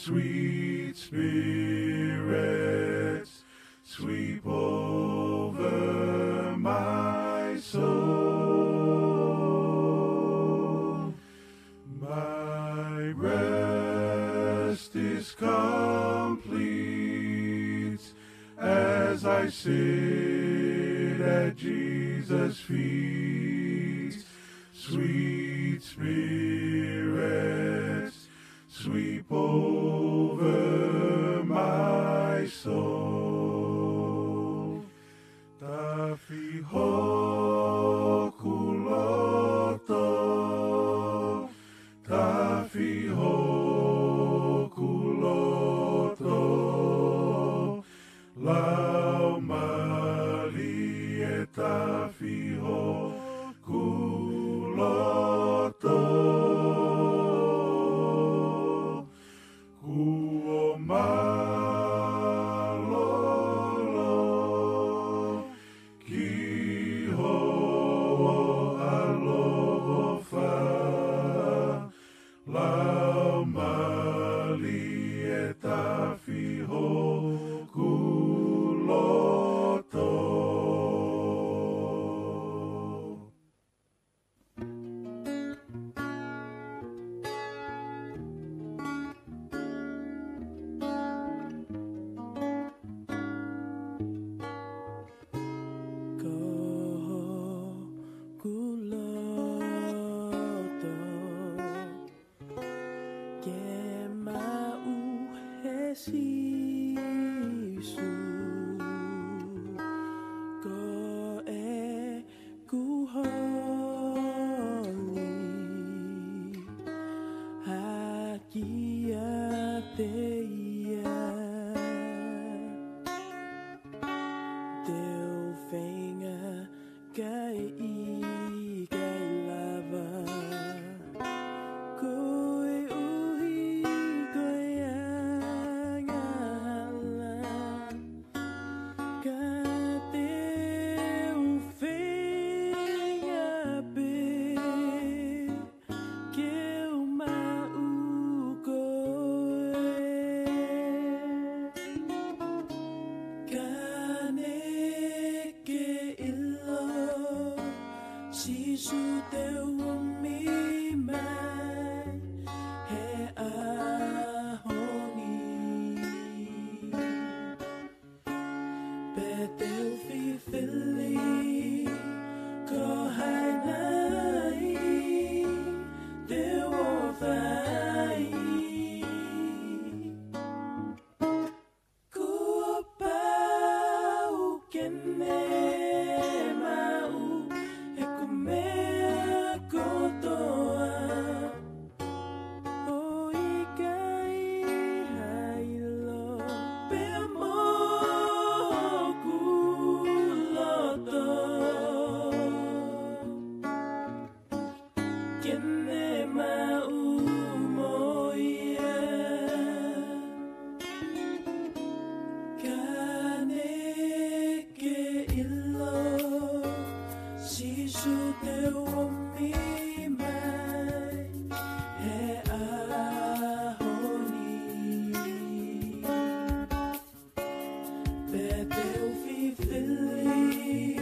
Sweet spirits, sweep over my soul. My rest is complete as I sit at Jesus' feet. Sweet spirits, sweep over my soul. Tafi hokuloto, tafi hokuloto, lau mali e tafi hokuloto. Malolo, ki ho alofa, lau mali e tafi hokuloto.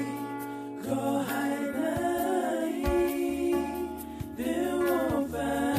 Go high,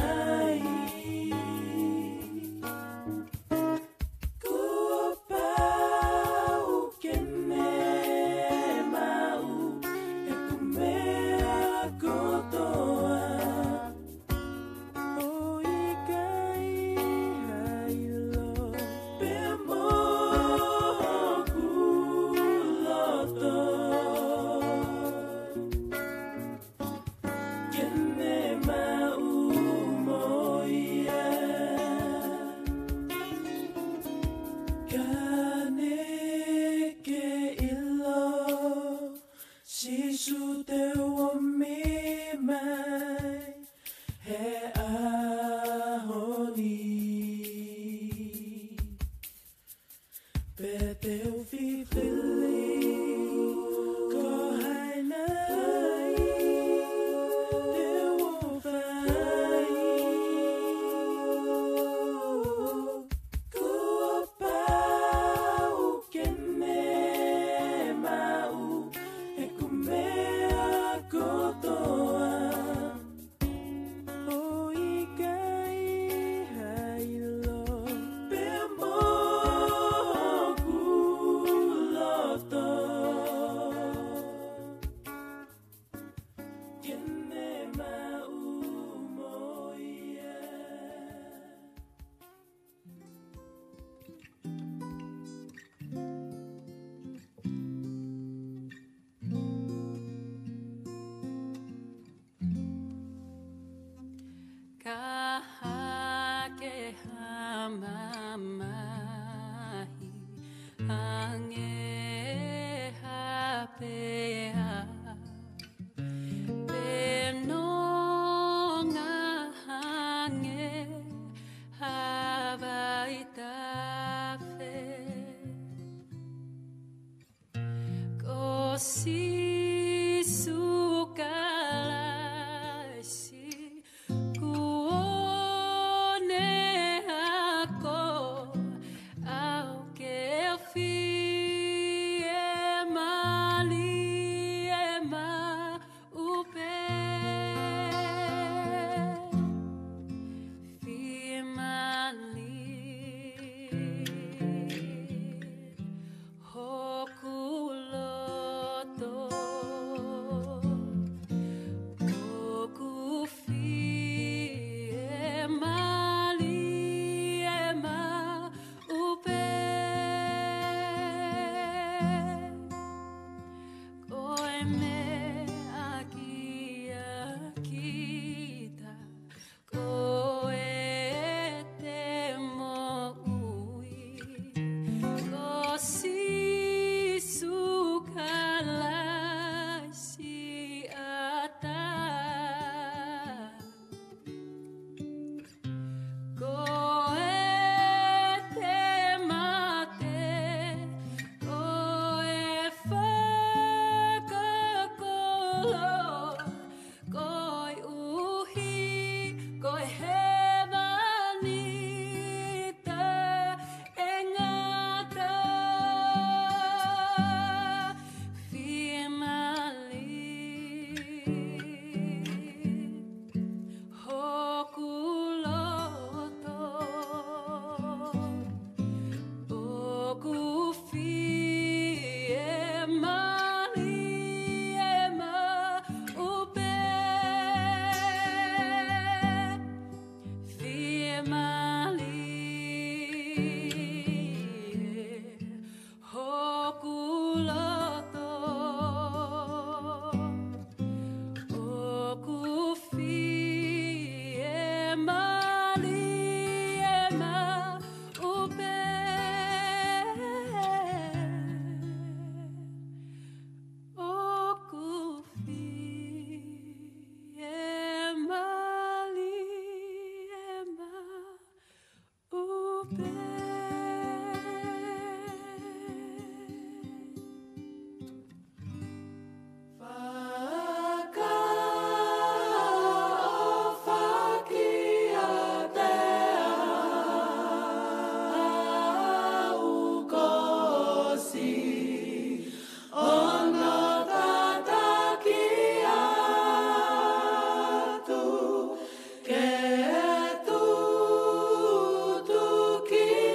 Ke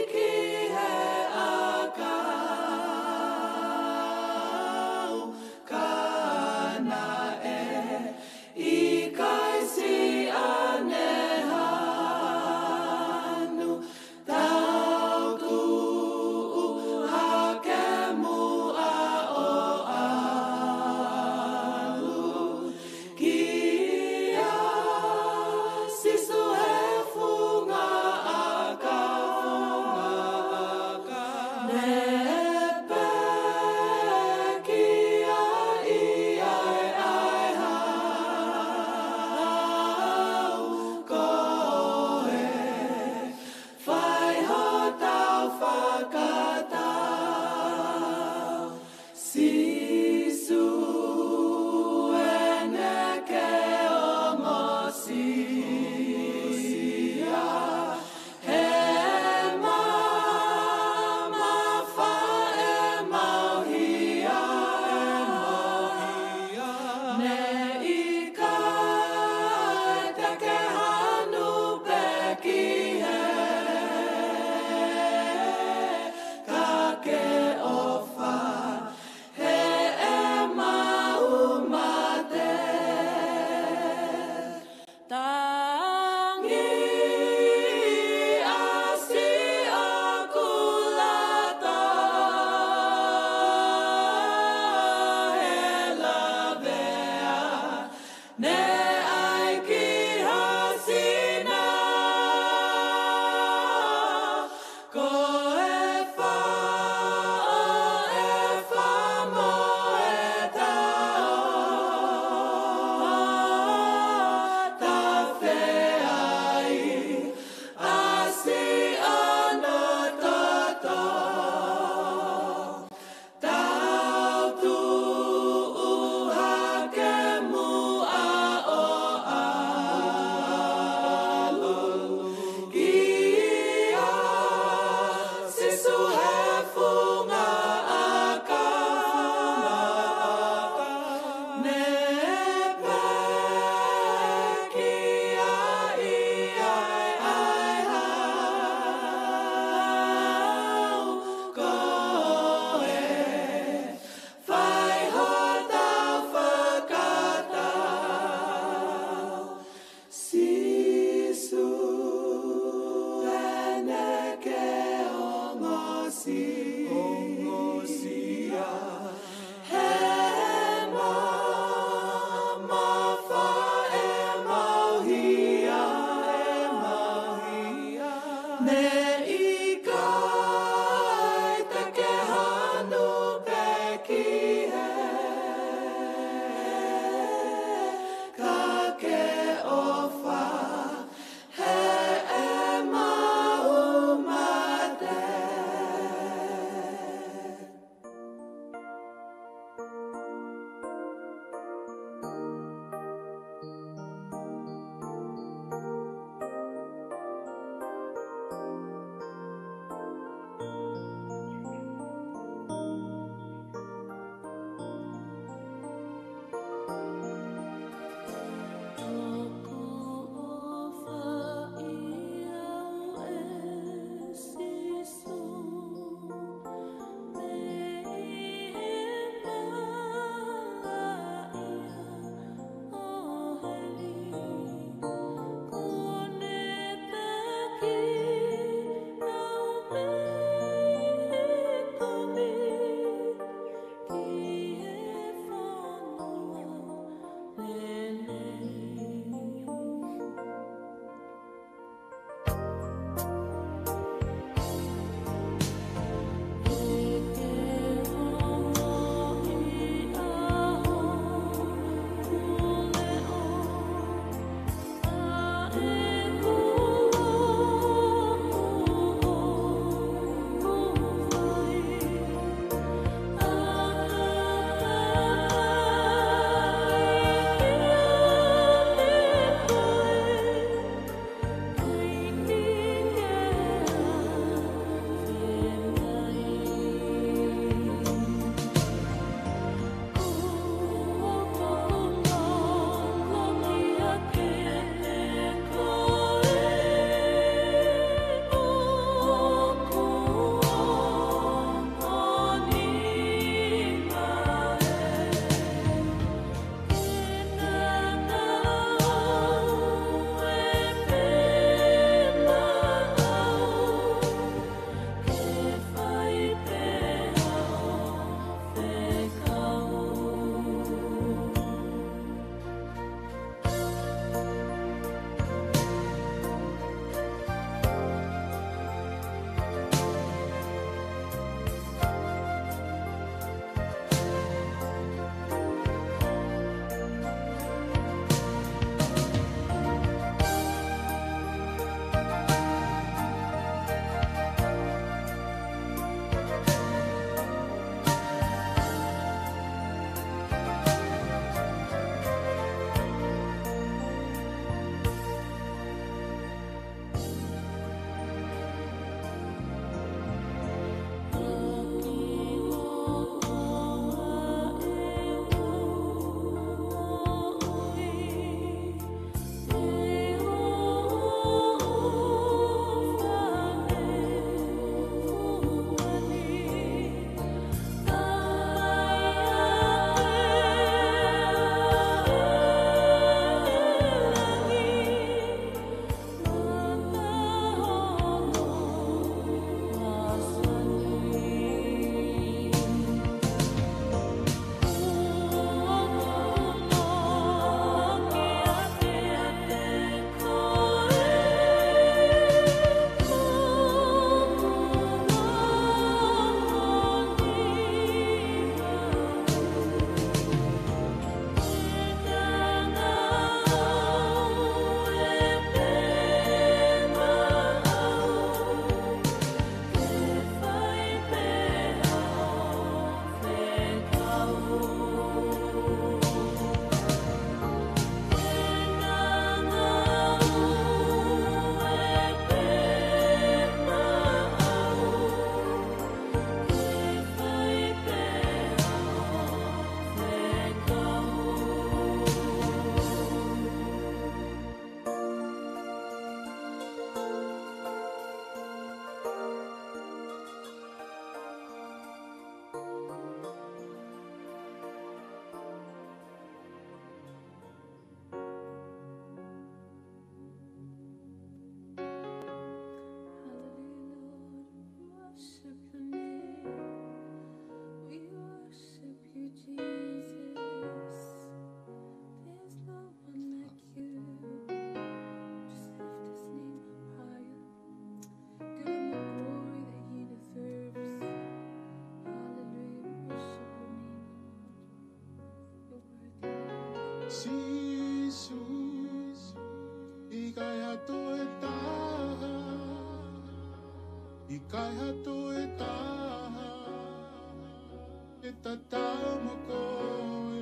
tatamo koe,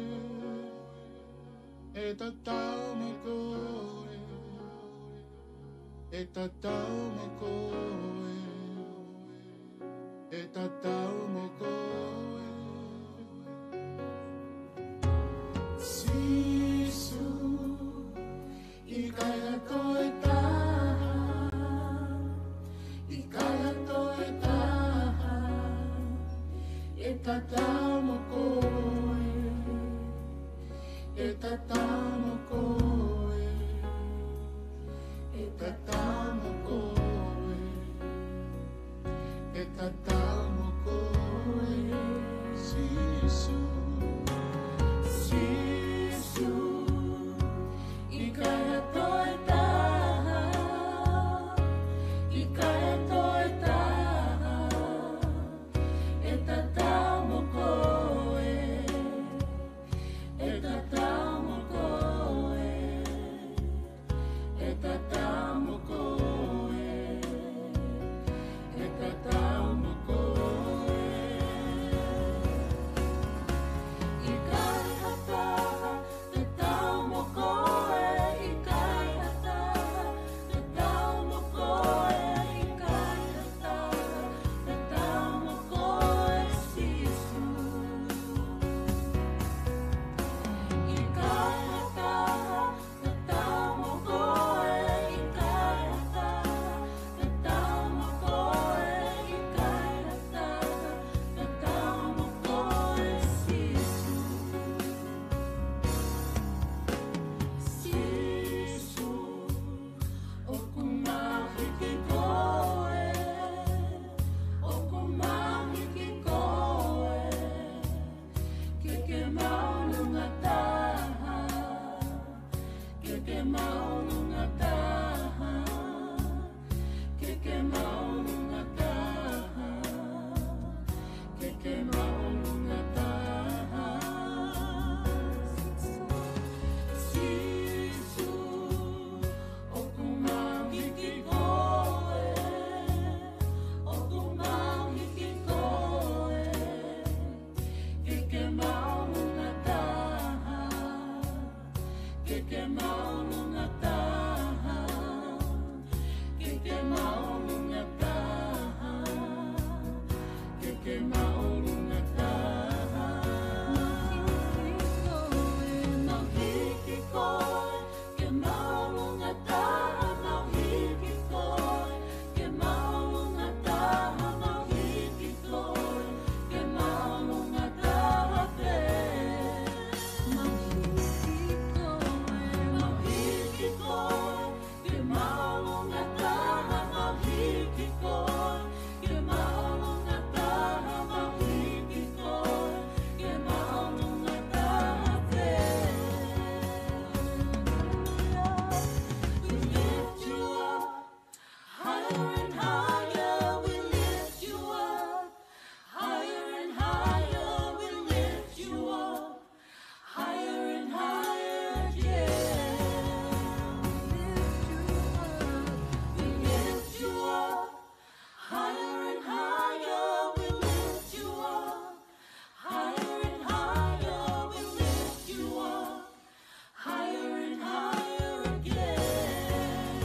e tatamo koe, e tatamo koe, e tatamo koe. Sisu, ikaya koe taha, ikaya koe taha, e tatamo koe, e tatamo koe, e tatamo koe, e tatamo koe. Sisu, sisu, ikaya koe taha, ikaya koe taha, e tatamo koe, e tatamo koe, e tatamo koe, e tatamo koe. Ikaya taha, tatamo koe, ikaya taha, tatamo koe, ikaya taha, tatamo koe, sisu. Ikaya taha, tatamo koe, ikaya taha, tatamo koe, ikaya taha, tatamo koe, sisu. Sisu, okumahiki koe, okumahiki koe, keke maununga taha, keke maununga taha, keke maununga taha, keke maununga taha. Sisu, okumahiki koe, okumahiki koe, keke maununga taha, keke maununga taha, keke maununga taha, keke maununga taha. Mahiki koe, ke maununga taha, mahiki koe, ke maununga taha, mahiki koe, ke maununga taha te. Mahiki koe, ke maununga taha, mahiki koe, ke maununga taha, mahiki koe, ke maununga taha te. We lift you up, higher and higher, we lift you up, higher and higher, we lift you up, higher and higher, yeah. We lift you up, higher and higher, we lift you up, higher and higher, we lift you up, higher and higher again.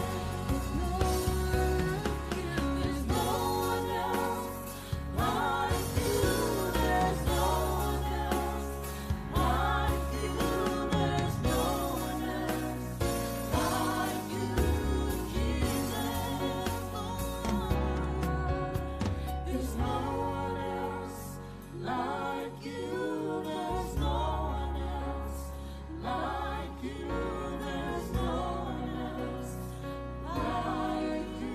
There's no one else like you, there's no one else like you, there's no one else like you, Jesus. There's no one else like you, there's no one else like you, there's no one else like you,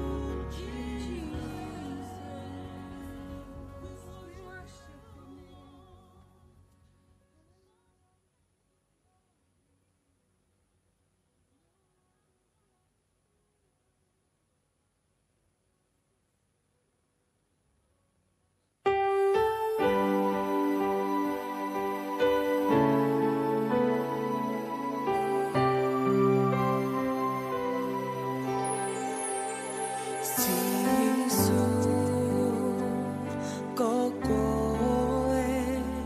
Jesus. We worship you. Sisu, kokoe,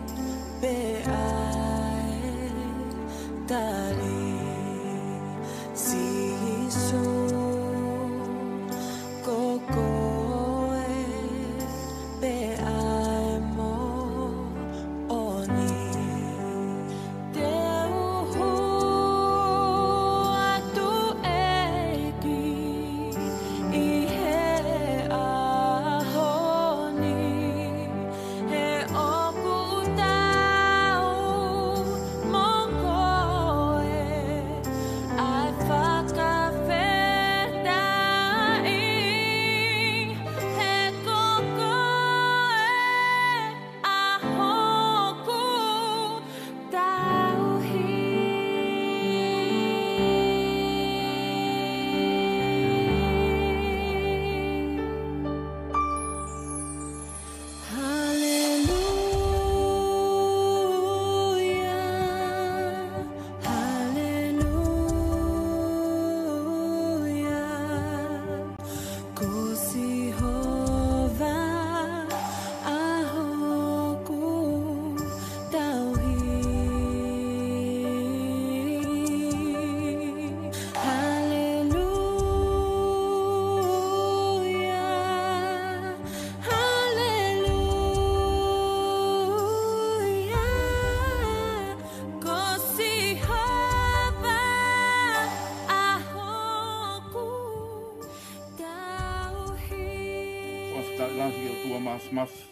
lahi o tua masmafi.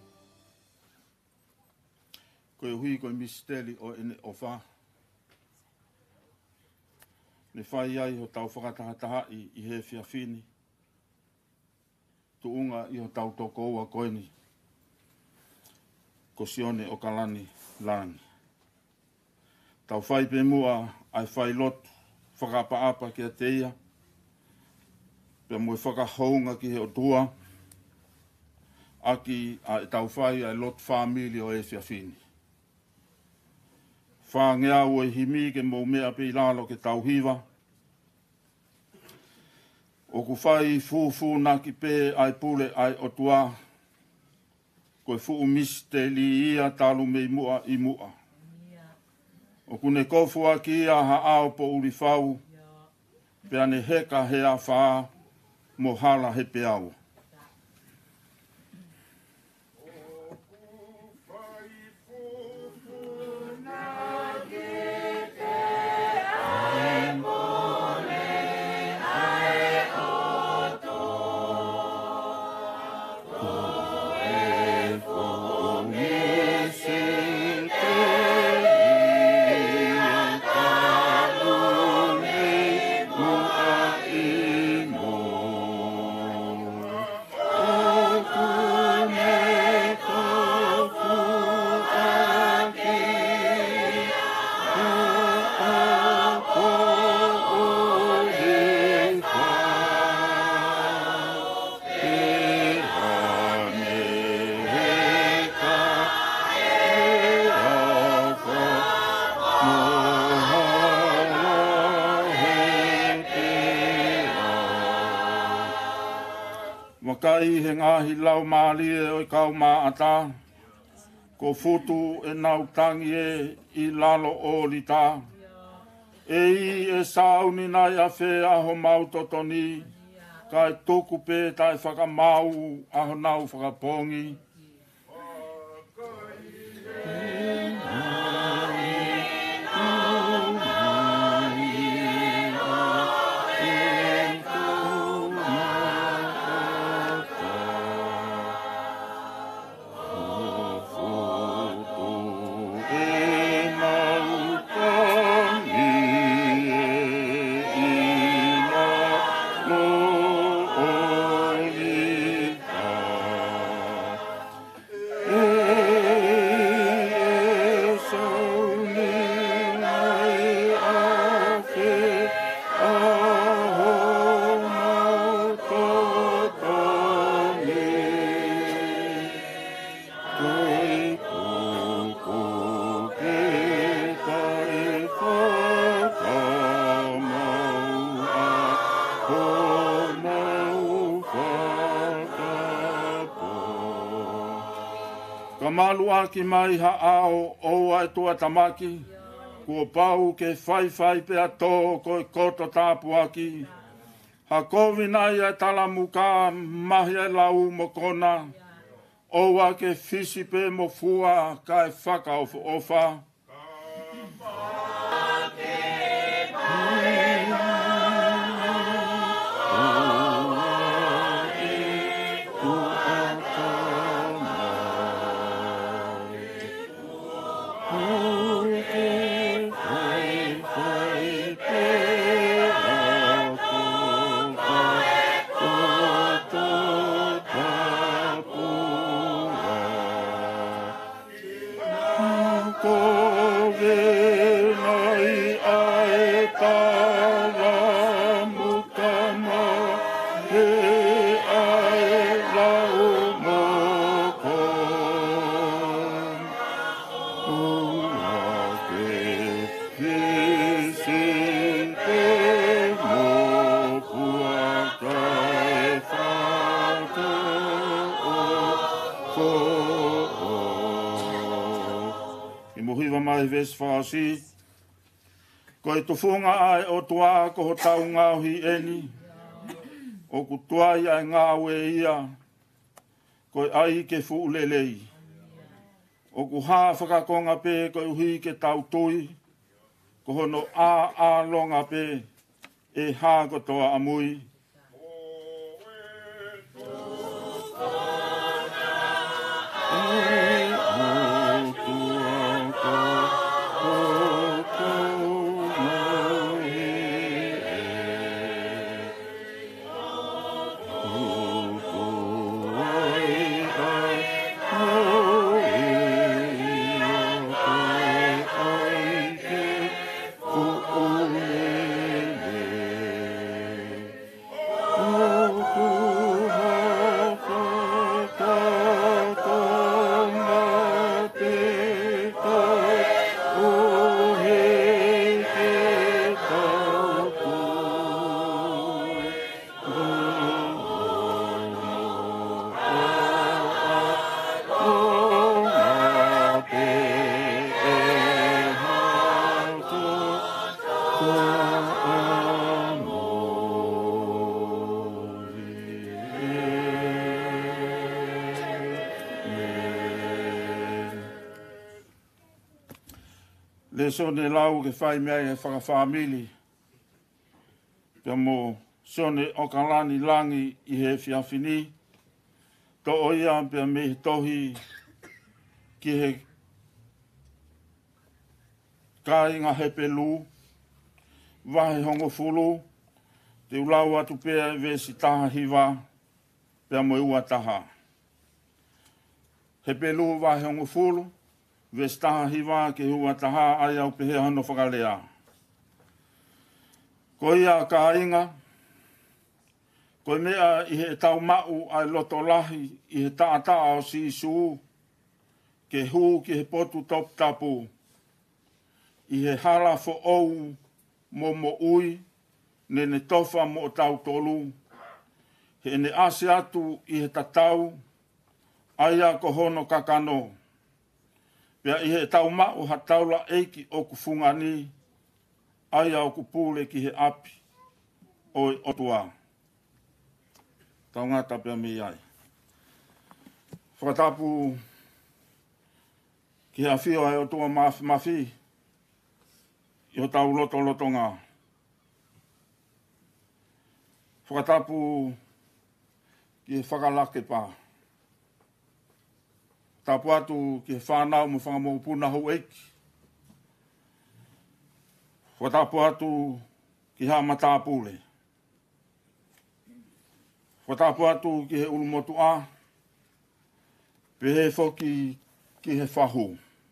Koe hui koe misteri o ene o wha. Ne whai ai ho tau whakatahataha i he whiawhini. Tu unga i ho tau toko ua koeni. Ko sione o kalani langi. Tau whai pe mua ai whai lotu. Whakapaapa ki a teia. Pea mui whakahounga ki he o tua. Aki a tau whai ai lotu whamili o e whiawhini. Whangea ua i himi ke mou mea pe ilalo ke tau hiva. O ku whai fufu naki pe ai pule ai o tua. Koe fuu misteli ia talu mei mua i mua. O ku ne kofua ki ia ha ao po uri whau. Pea ne heka he a whaa mo hala he pe au. Wakai he ngahi lau maalie o i kau maata. Ko futu e nautangi i lalo o li ta. E i e sauni nai a whea aho mautotoni. Kai tuku pe tai whakamau aho nau whakapongi. Maluaki mai ha ao o ai tua tamaki. Kua pau ke whai pe ato ko koto tāpuaki. Ha kovi nai ai talamuka mahi ai lau mo kona. Oua ke fisi pe mo fua kai whakaofu ofa. Vesfasi ko e tofunga ai o tua ko ho tau ngauhi eni o ku tuai ai ngau e ia ko ai ke fuulelei o ku ha whakakonga pe ko uhi ke tau tui ko hono a longa pe e ha ko toa amui. Le sone lau ke whai mea e whakawhamili. Pia mo sone o kalani langi i he whiawhini. To oia pia me tohi ki he kāinga he pelu. Wahe hongo fulu. Te ulau atu pia ve si taha hiwa. Pia mo ua taha. He pelu wahe hongo fulu. Ve si taha hiwa ke ua taha ai au pehe hano whakalea. Ko ia ka inga. Ko mea i he tau mau ai loto lahi i he taata o si isu. Ke hu ki he potu top tapu. I he hala fo ou mo ui. Ne tofa mo tau tolu. He ne ase atu i he tatau. Aia ko hono kakano. Pea i he tau mau ha taula eiki o ku fungani. Aia o ku pule ki he api. Oi otua. Tau ngata pea mi ai. Whakatapu ki he awhio ai otua mafi. I o tau loto ngā. Whakatapu ki he whakalake pā. Tapu atu ki he whanau mo whangamopuna hau eiki. Whakatapu atu ki ha matapule. Whakatapu atu ki he ulumotu a. Pehe foki ki he whahu.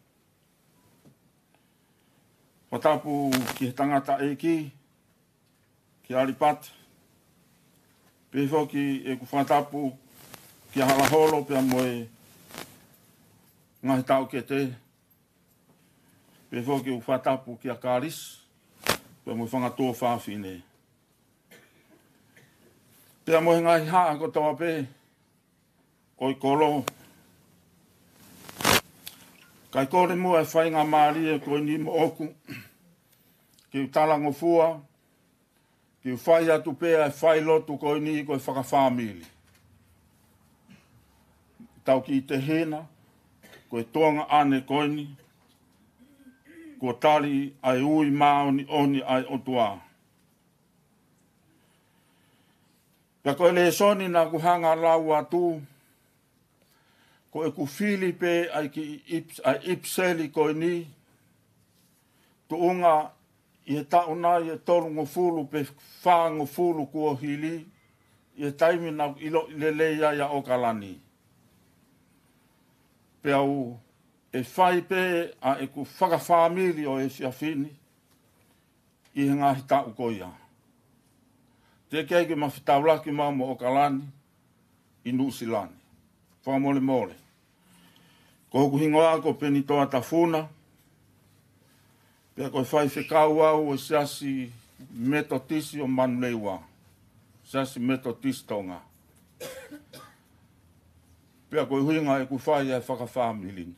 Whakatapu ki he tangata eiki. Ki aripata. Peho ki e ku whatapu ki a halaholo pia moe ngahi tau ke te. Peho ki u whatapu ki a kāris pia moe whangatua whawhine. Pia moe ngahi haa ko tawa pe oi kolo. Kai kore mua e whainga maari e koe ni mo oku ki u talango fua. Ki u whai atu pēa e whai lotu koe ni koe whakawhamili. Tau ki te hena, koe toanga ane koe ni, ko tali ai ui maoni oni ai otua. Pea koe le soni na ku hanga lau atu, koe ku Filipe ai ipseli koe ni, tu unga i he tauna i he toru ngofulu pe wha ngofulu kua hili, i he taimi na ilo leleia ia o kalani. Pe au e whai pe a e ku whakawhamili o e whiawhini i he ngahi tau koia. Te kei ke mawhitaulaki mamo o kalani i Nusilani. Whamole mole. Ko hoku hingoa ko penitoa tafuna, pea koe whai whekau au e siasi metotisi o manuleua. Siasi metotisi tonga. Pea koe huinga e ku whai e whakawhamili.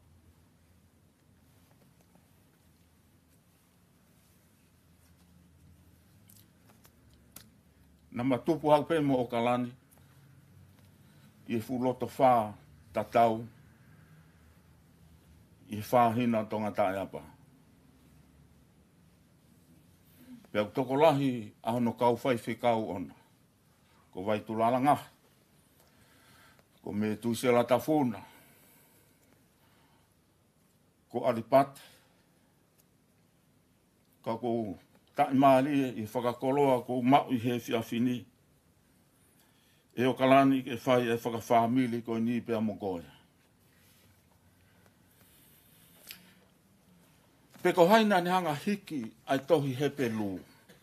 Na matupu hau pe mo o kalani. I e fuloto wha tatau. I e wha hina tonga tae apa. Pea toko lahi ahono kau whai whikau ona. Ko vai tulalanga. Ko me tuisela tafuna. Ko aripat. Ka ko tai maali i whakakoloa ko mau i he whiawhini. E o kalani e whai e whakawhamili ko ni pea mokoia. Peko haina ni hanga hiki ai tohi hepe lū.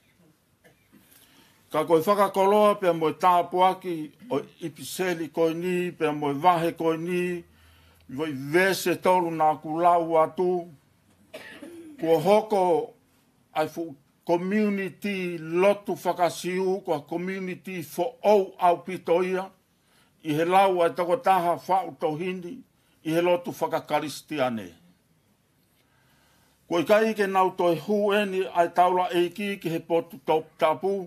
Ka koe whakakoloa pia moe tāpuaki o ipiseli koe ni, pia moe wahe koe ni, voi vese tolu nā kulau atu, kua hoko ai fu community lotu whakasiu, kua community fo au au pitoia, i he lau ai toko taha whau tohini, i he lotu whakakaristiane. Koe kai ke nau toi hueni ai taula eiki ki he potu tapu.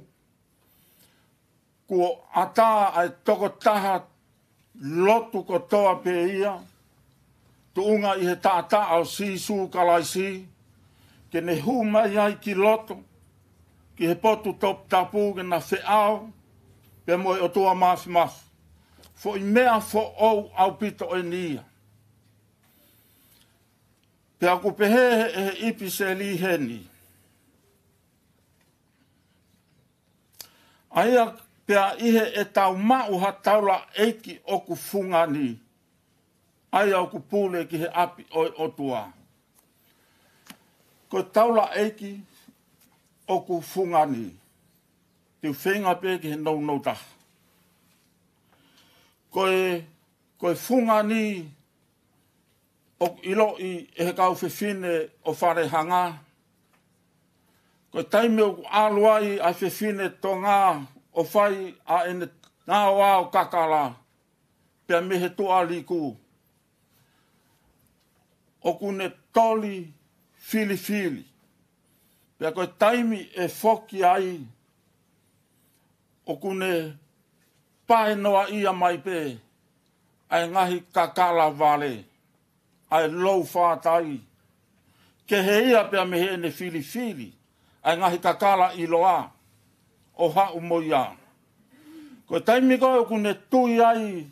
Ko ata ai toko taha lotu ko toa pe ia. Tu unga i he tata au sisu kalaisi. ke ne hu mai ai ki loto, ki he potu top tapu ke na whiao, pe mo o tua mas mas. Fo I mea fo au pito o nia. Pe aku pehe he ipi se li heni. Aia pea ihe e tau mau ha taula eiki oku fungani. Aia oku pule ki he api o tua. Ko taula eiki oku fungani. Te whenga pe ki he nou taha. Koe fungani o ilo I e he kau whiwhine o whare hanga. Koe taime o aluai a whiwhine tō ngā o whai a ene ngā wā o kakala. Pea mehe toa liku. O kune toli fili. Pea koe taimi e whoki ai. O kune pae noa ia mai pe. Ai ngahi kakala vale. Ai lou whātai. Ke he ia pea mehe ene fili. Ai ngahi kakala I loa. O hau moia. Koe taimi koe o kune tui ai.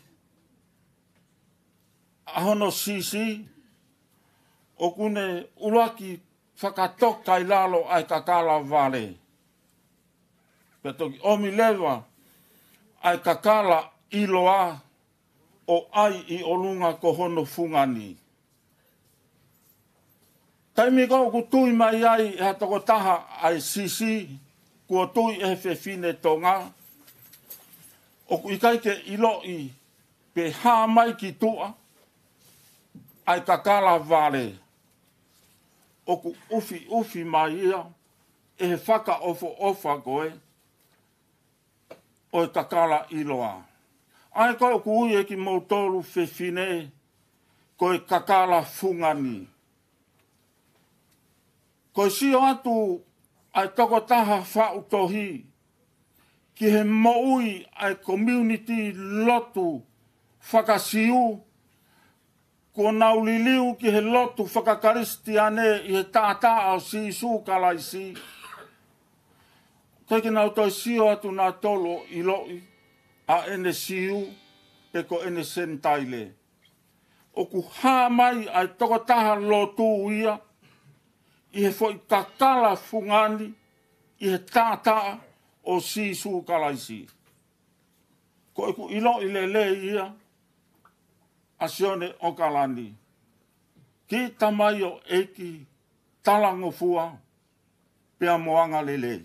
Ahono sisi. O kune ulaki whakatoka I lalo ai kakala vale. Pea toki omi lewa. Ai kakala I loa. O ai I olunga ko hono fungani. Taimi kau ku tui mai ai e hatoko taha ai sisi. Kua tui e whiwhine tonga. O ku ikaike iloi pe hā mai ki tua. Ai kakala vale. O ku ufi mai ia. E he whaka ofa koe. O e kakala iloa. Ai koe ku ui e ki mautoru whiwhine. Koe kakala fungani. Koe sio atu ai toko taha whautohi. Ki he moui ai community lotu whakasiu. Ko nauliliu ki he lotu whakakaristiane I he tātā au si sūkalaisi. Koe ki nau toi sio atu nā tolo I loi. A ene siu pe ko ene sentaile. O ku hā mai ai toko taha lotu ia. I he foi kakala fungani. I he tātā o si sūkalaisi. Ko e ku ilo I le ia. Asione o kalani. Ki tamai o eki talango fua. Pea moanga lelei.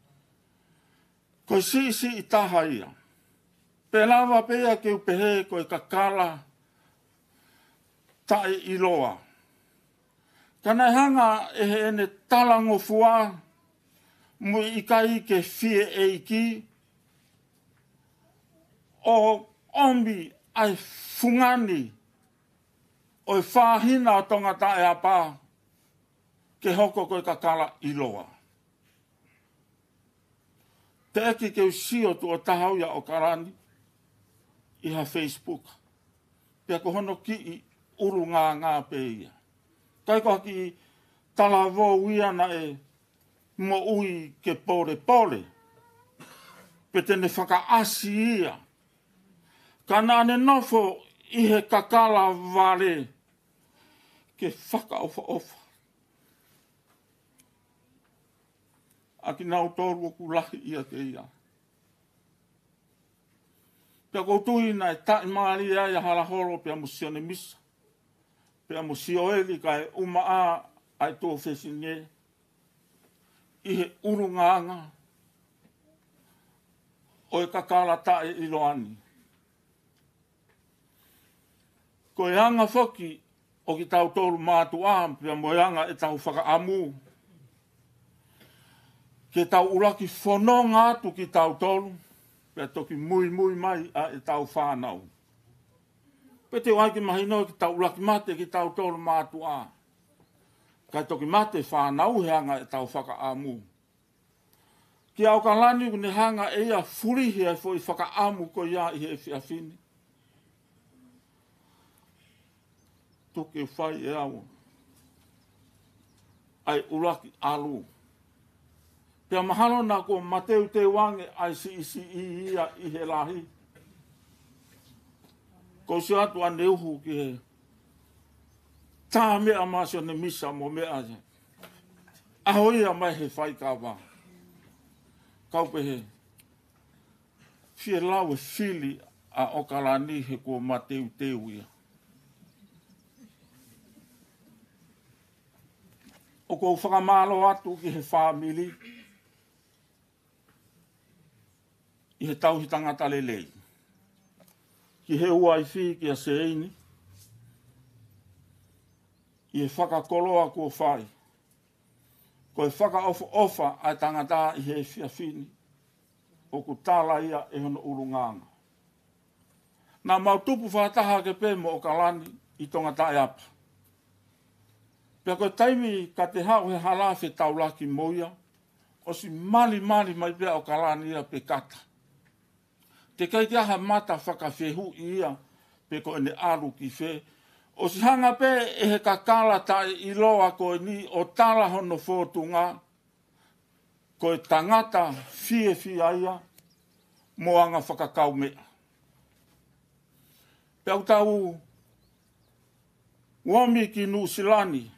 Ko si I taha ia. Pe lava pea ke upehe ko e kakala tae iloa. Kana hanga e he ene talango fua mui ikai ke fie eiki o ombi ai fungani o e whāhina o tongata e apa ke hoko ko e kakala iloa. Te eki ke usio tu o tahauia o karani I ha Facebook. Pea ko hono ki I uru ngā peia. Kai ko haki tala vō uiana e mo ui ke pole. Pe tene whakaasi ia. Kana ane nofo I he kakala vale ke whakaofa. Aki nau toru o kulahi ia ke ia. Pea koutui na e tai maari ai a halahoro pea musione misa. Pea musio eli kai umaa ai tō whesinge. I he urungaanga. O e kakala tae iloani. Ko e anga whoki o ki tau tōru mātu ām. Pea mo e anga e tau whakaamu. Ke tau uraki whanonga atu ki tau tōru. Pea toki mui mai a e tau whānau. Pe te wai ki mahino ki tau uraki mate ki tau tōru mātu ā. Kai toki mate whānau he anga e tau whakaamu. Ki au ka lani kune hanga e ia furihi e fo I whakaamu ko ia I he whiawhini. Tuke whai e au. ai ulaki alu. Pea mahalo na ko mateu te wange ai si ia I he lahi. Ko si atu ane uhu ki he. Tā mea masio ne misa mo mea se. Aho ia mai he whai ka wā. Kaupe he. Fie lau e fili a okalani he ko mateu teu ia. O ko whakamalo atu ki he whamili. I he tauhi tangata lelei. Ki he ua I whi ki a seini. I he whakakoloa kua whai. Ko he whakaofa ai tangata I he whiawhini. O ku tāla ia e hono urunganga. Nā mautupu whataha ke pē mo o kalani I tonga tae apa. Pea koe taimi ka te hao he halawhi taulaki moia. O si mali mai pea o kalani ia pe kata. Te kai te aha mata whakawhehu ia pe koe ne alu ki whe. O si hanga pe e he kakala tae I loa koe ni o tala hono whotunga. Koe tangata fie aia moanga whakakau mea. Pea tau wami ki Nusilani.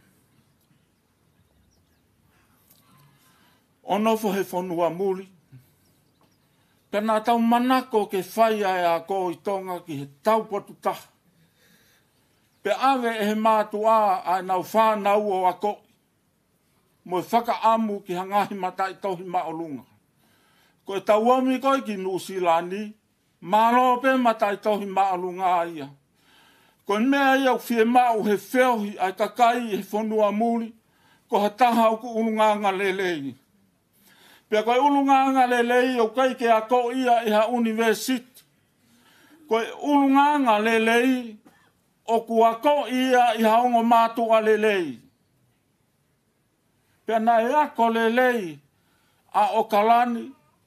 Onofo he whanua muli. Pea nā tau manako ke whai ai a ko I tonga ki he taupotu taha. Pea awe e he mātua ai nau whānau o a ko. Mo e whakaamu ki hangahi matai tohi maolunga. Ko e tau wami koi ki Nusilani. Mālo pe matai tohi maolunga aia. Ko mea iau fie mau he whiohi ai kakai he whanua muli. Ko ha taha o ku ulunganga lelei. Pea koe ulunganga lelei o kai ke a ko ia I ha university. Koe ulunganga lelei o ku a ko ia I ha ongo mātua lelei. Pea na e ako lelei a o kalani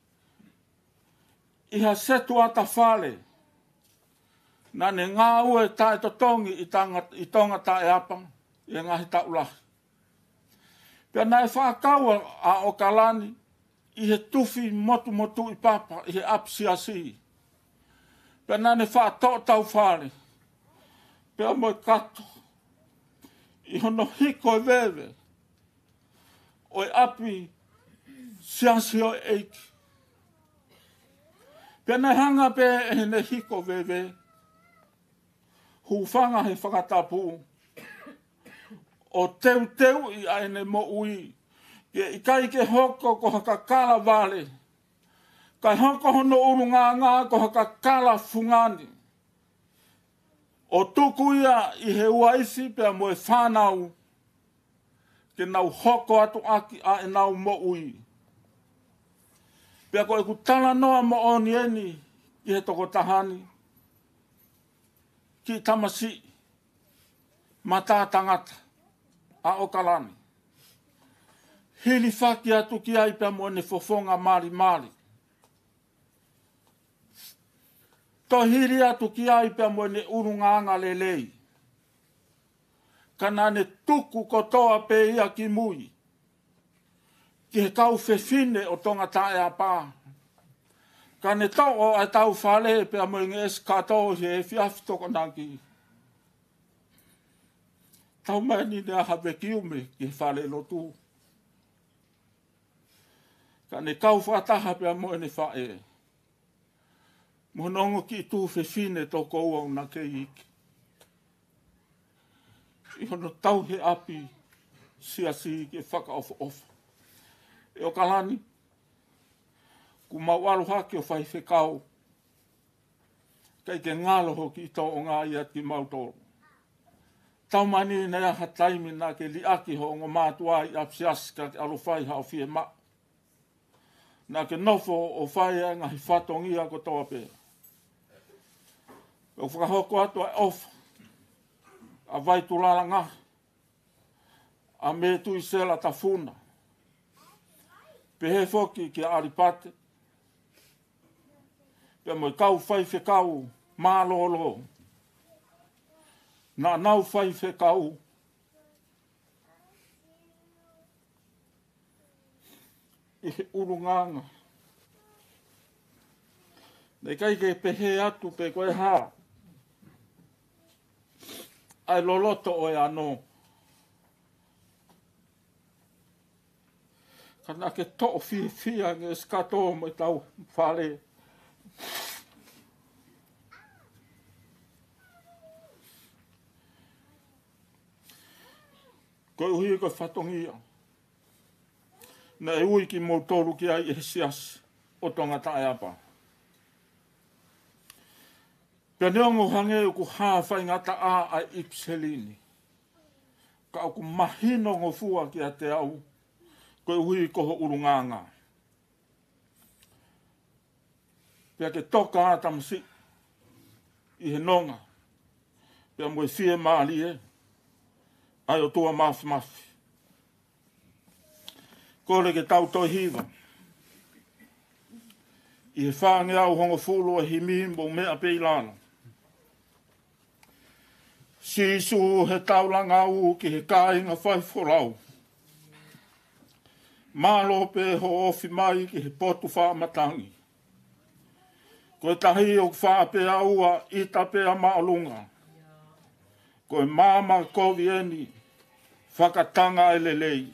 I ha setu ata whale. Na ne ngā ue tae totongi I tonga tae apa I ngahi taulahi. Pea na e whakaua a o kalani I he tufi motu I papa I he apsiasi. Pea na ne whakato tau whale. Pea mo kato. I hono hiko vewe. Oi api siansi o eiki. Pea na hanga pe e ne hiko vewe. Hufanga he whakatapu. O teu I aene mo ui. I kai ke hoko ko haka kala vale. Kai hoko hono urunganga ko haka kala fungani. O tuku ia I he uaisi pea mo e whanau. Ke nau hoko atu aki a e nau mo ui. Pea ko e kutala noa mo oni eni I he toko tahani. Ki tamasi. Mata tangata. A o kalani. Hili whaki atu ki ai pea mo ne fofonga mari. To hiri atu ki ai pea mo ne urunganga lelei. Kana ne tuku kotoa pe ia ki mui. Ki he kau whewhine o tonga tae a pā. Ka ne tau a tau whale pea mo inge es kato he whiawhi toko nanki. Tau mai ni ne hawe kiume ki he whale lotu. Ka ne kau whataha pea mo ene whae. Mo nongo ki tu whewhine toko ua una ke iki. I hono tau he api siasi ke whakaofa. E o kalani, ku mauaru hake o whai whekau. Kei ke ngalo hoki I tau o ngā iat ki mautoro. Tau mani nei aha taimi nā ke liaki ho ngō mātua I apsiasi ka ke alo whai hao fie ma. Nā ke nofo o whai a ngahi whatongia ko toa pēr. O whakahoko atu ai ofa. A vai tulala ngā. A me tui sela ta funa. Pehe foki ki a aripate. Pea mo kau whai whekau mālolo. Nā nau whai whekau. i he urunganga. Nei kai ke pehe atu pe koe hā. Ai loloto o e anō. Kana ke to'o fia nge skato mo tau whare. Koe uhi koe whatongia. Na e ui ki mō tōru ki ai e sias o tonga tae apa. Pea neongo hange uku hāwhai ngata a ai ipselini. Ka uku mahino ngō fua ki a te au. Koe uhi koho urunganga. Pea ke toka a tamsi. I he nonga. Pea mwe fie maali e. Ai o tua mafi. Kore ke tau toi hiva. I he whānge au hongo fulu e himi mo mea peilano. Sisu he taulanga au ki he kāinga whai wholau. Mālo pe ho ofi mai ki he potu whāmatangi. Koe tahi o whāpe aua i tape a maalunga. Koe māma kovi eni whakatanga e lelei.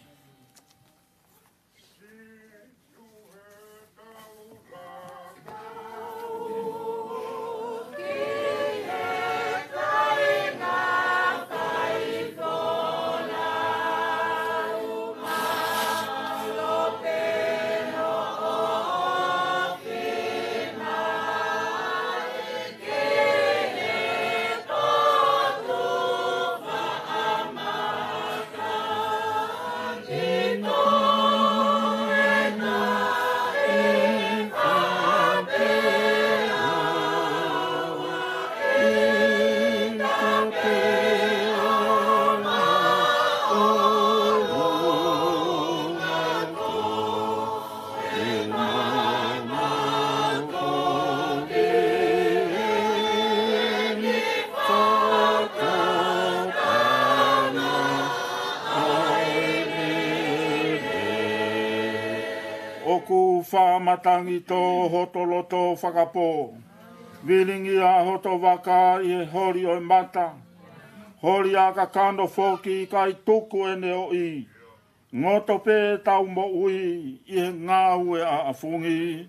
Whamatangi tō hotoloto whakapō. Viringi a hoto waka i he hori o mata. Hori a ka kano whoki kai tuku e neo i. Ngoto pē tau mo ui i he ngāu e a afungi.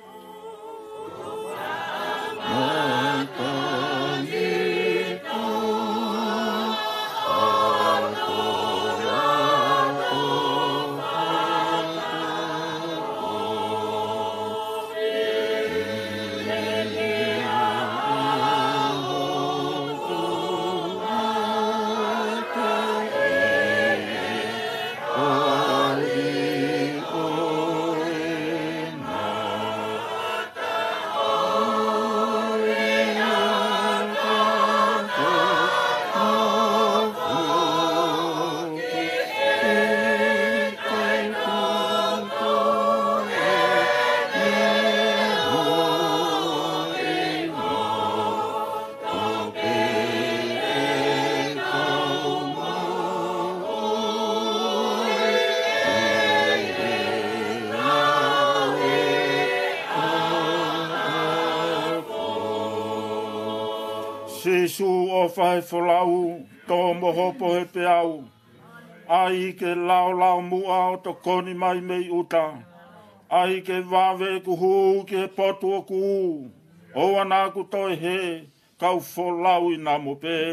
Sisu o whai wholau, tō mohopo he pe au. Ai ke lau mua o to koni mai mei uta. Ai ke wawe kuhu ke potu o kuhu. O ana ku toi he, kau wholau i nā mo pe.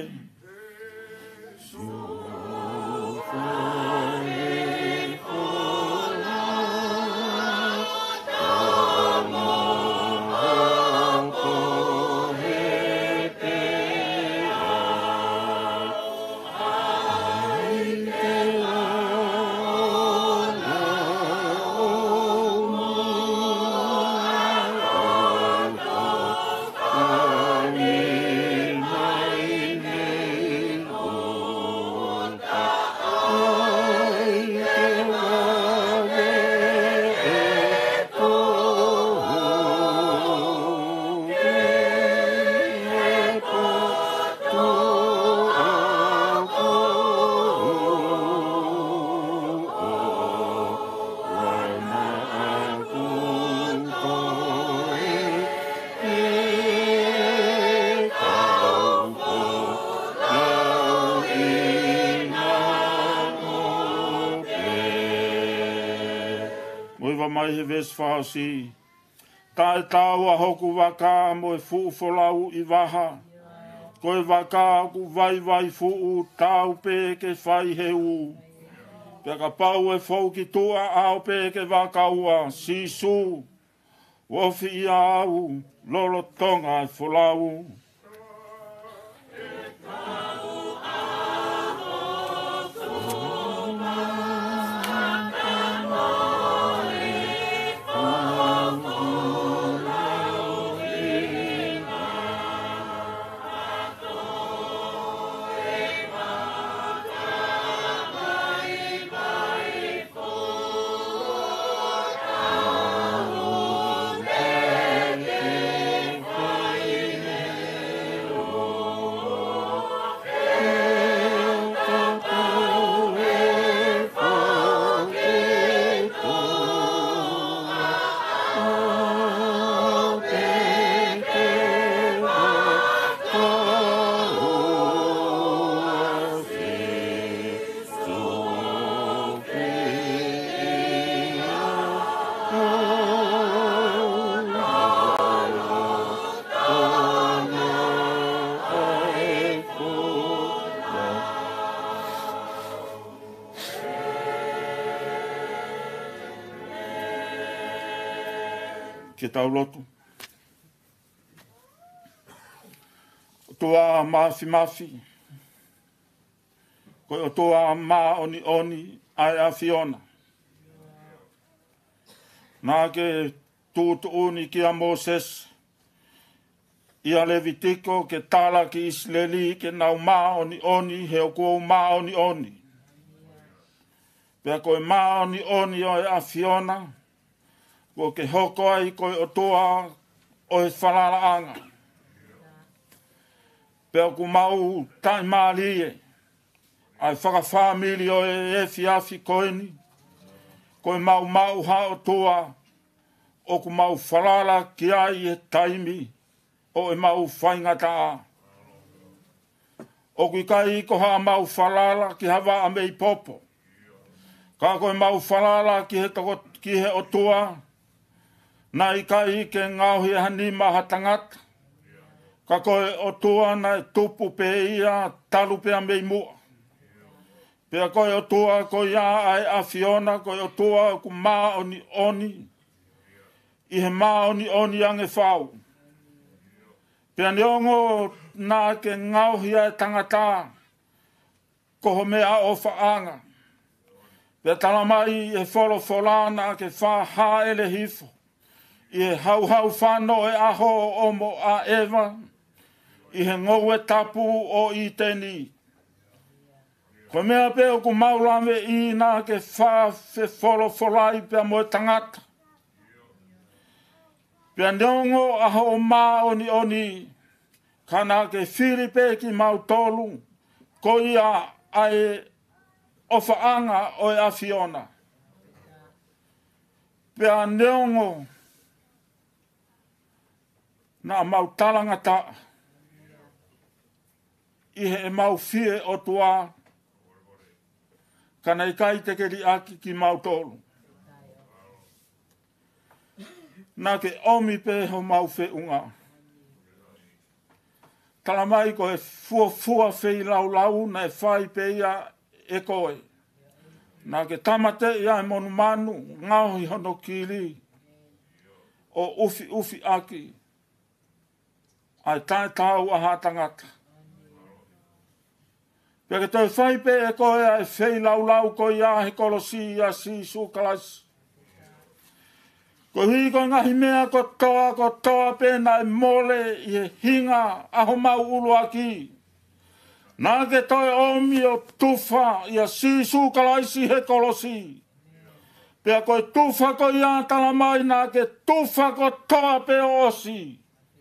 mai he vesfasi. Tae tau a hoku waka mo e fuu folau I waha. Koe waka ku vai fuu tau pe ke whai he u. Pea ka pau e fau ki tua au pe ke waka ua sisu. Wofi I au lolo tonga e folau. Ke tau lotu. Toa mafi. Koe o toa ma oni ai a Fiona. Nā ke tūtuuni ki a Moses. Ia Levitiko ke tala ki Isleli ke nau ma oni he o kou ma oni. Pea koe ma oni o e a Fiona. Ko ke hoko ai koe o toa o he whalalaanga. Pea ku mau tai maalie. Ai whakawhamili o e fiafi koeni. Koe mau ha o toa. O ku mau whalala ki ai e taimi. O e mau whaingata. O ku kai ko ha mau whalala ki hawa a mei popo. Ka koe mau whalala ki he o toa. Na I kai ke ngauhi hani maha tangata. Ka koe o toa na e tupu pe ia talu pe a mei mua. Pea koe o toa ko ia ai a Fiona koe o toa ku maa oni. I he maa oni ange whau. Pea neongo na ke ngauhi ai tangata. Koho mea o whaanga. Pea talamai e wholana ke wha haele hifo. I he hau whano e aho o mo a Eva. I he ngou e tapu o I teni. Ko mea peo ku maulame I nā ke wha fe wholai pea mo e tangata. Pea neongo aho o mā oni. Ka nā ke Filipe ki mautolu. Ko ia ai o whaanga o e a Fiona. Pea neongo na mau talanga ta. I he mau fie o tua. Kana I kai te keri aki ki mau tolu. Nā ke omi pe ho mau fe unga. Tala mai ko e fua fei lau na e whai pe ia e koe. Nā ke tamate ia e monu manu ngauhi hono kili. O ufi aki. Ai tae tau a hātangata. Pea ke toi whai pe e koe ai whei lau ko ia he kolosi ia si sukalasi. Ko hui ko ngahi mea ko toa pe na e mole I he hinga aho mau ulu aki. Nā ke toi omi o tufa ia si sukalaisi he kolosi. Pea koe tufa ko ia talamai nā ke tufa ko toa pe o osi.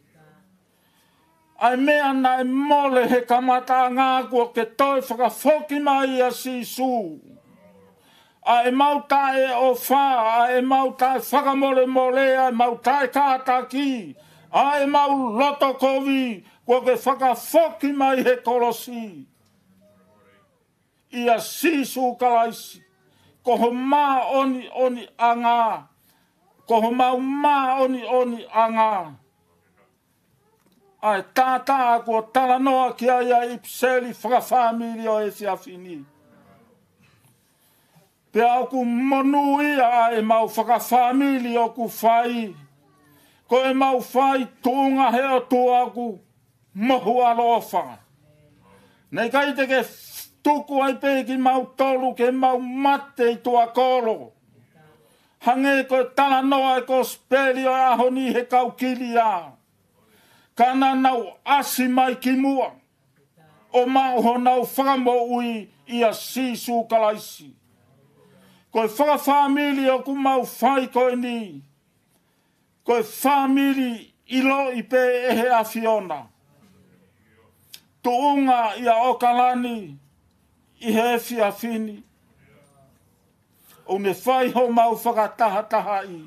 Ai mea na e mole he kamata ngā kua ke toi whakafoki mai a sisu. A e mautae o wha, a e mautae whakamole a e mautae kātaki, a e mau loto kovi kua ke whakafoki mai he kolosi. Ia sisu kalaisi, ko ho mā oni a ngā, ko ho mau mā oni anga. Ai tātā ko tala noa ki aia i pseli whakawhamili o e whiawhini. Pe au ku monu ia e mau whakawhamili o ku whai. Ko e mau whai tūnga he o tō aku mohu alofa. Nei kai te ke tuku ai pe ki mau tolu ke mau mate i tua kolo. Hange ko tala noa e ko speli o ahoni he kaukili a. Kana nau asi mai ki mua. O mau ho nau whakamo ui ia sisu kalaisi. Ko e whakawhamili o ku mau whai koe ni. Ko e whamili ilo i pe ehe a Fiona. Tuunga ia o kalani i he whiawhini. O ne whai ho mau whakataha i.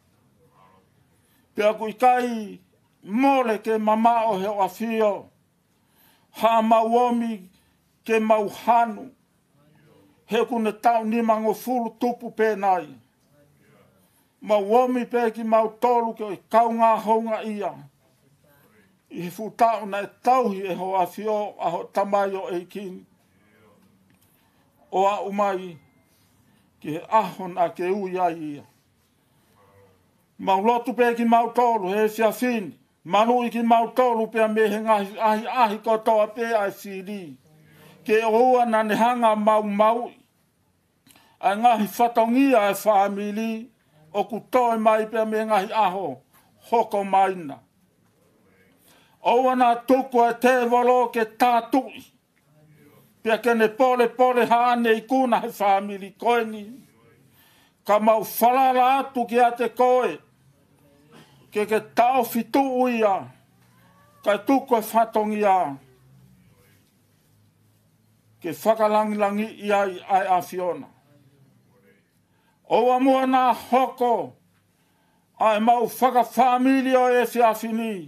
Pea kui kai mole ke mama o he o awhio. Ha mau omi ke mau hanu. He kune tau ni mango fulu tupu pēnai. Mau omi pē ki mau tolu ke o kaunga honga ia. I he futau na e tauhi e ho awhio a ho tamai o e kini. O a umai ki he ahon a ke ui ai ia. Mau lotu pē ki mau tolu he whiawhini. Manu i ki mau tolu pē me he ngahi ahi kotoa pē ai whiri. Ke oua na ne hanga mau. Ai ngahi whatongia e whamili o ku toi mai pē me ngahi aho hoko maina. Oua na tuku e te volo ke tātui. Pea ke ne pole haane i kuna he whamili koeni. Ka mau whalala atu ki a te koe. Ke tau fitu uia. Kai tuku e whatongia. Ke whakalangilangi ai a Fiona. Oua mua nā hoko. Ai mau whakawhamili o e whiawhini.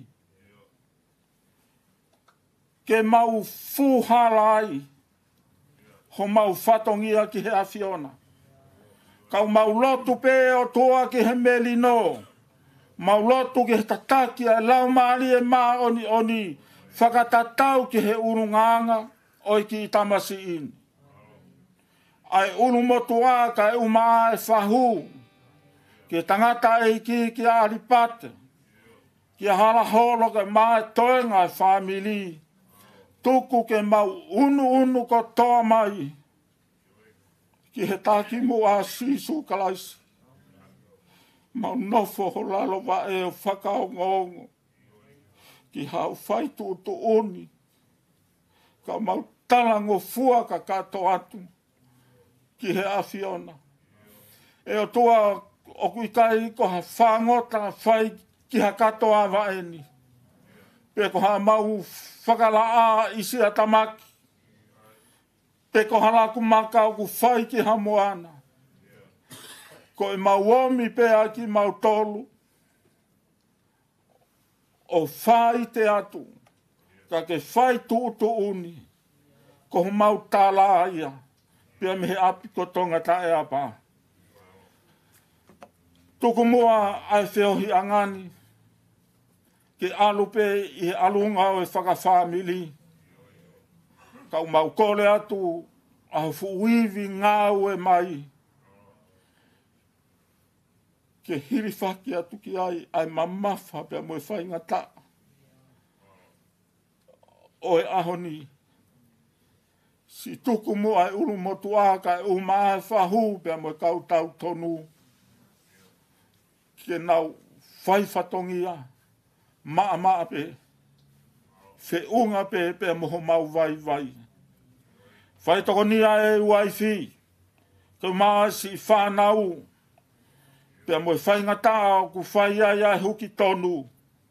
Ke mau fuhalai. Ho mau whatongia ki he a Fiona. Kau mau lotu pē o toa ki he melino. Mau lotu ki he tataki a lau maari e mā oni. Whakatatau ki he urunganga o ki i tamasi in. Ai unu motu a ka e umaa e whahu. Ki tangata e ki a aripate. Ki a hala holo ka maa e toenga e whamili. Tuku ke mau unu ko toa mai. Ki he taki mu a sisu kalaisi. Mau nofo ho lalo wa e o whakaongongo. Ki hau whaitu tu oni. Ka mau talango fua ka kato atu. Ki he a Fiona. E o tua o kui kai ko ha whangota whai ki ha kato a waeni. Pe ko ha mau whakala a isi a tamaki. Pe ko hala ku makau ku whai ki ha moana. Ko e mau omi pe a ki mau tolu. O whai te atu. Ka ke whai tu uni. Ko mau tala ia. Pea me he api ko tonga ta e apa. Tuku mua ai whiohi angani. Ke alu pe i he alunga o e whakawhamili. Kau mau kore atu a fuivi ngāu e mai. Ke hirifaki atu ki ai mamafa pea mo e whainga ta. O e ahoni. Si tuku mo ai uru motu aka e umaa e whahu pea mo e kautau tonu. Ke nau whaifatongia. Maa pe. Whiunga pe pea moho mau vai. Whaitoko nia e waifi. Ke maa si whanau. Pea mo e whainga taa o ku whai ai huki tonu.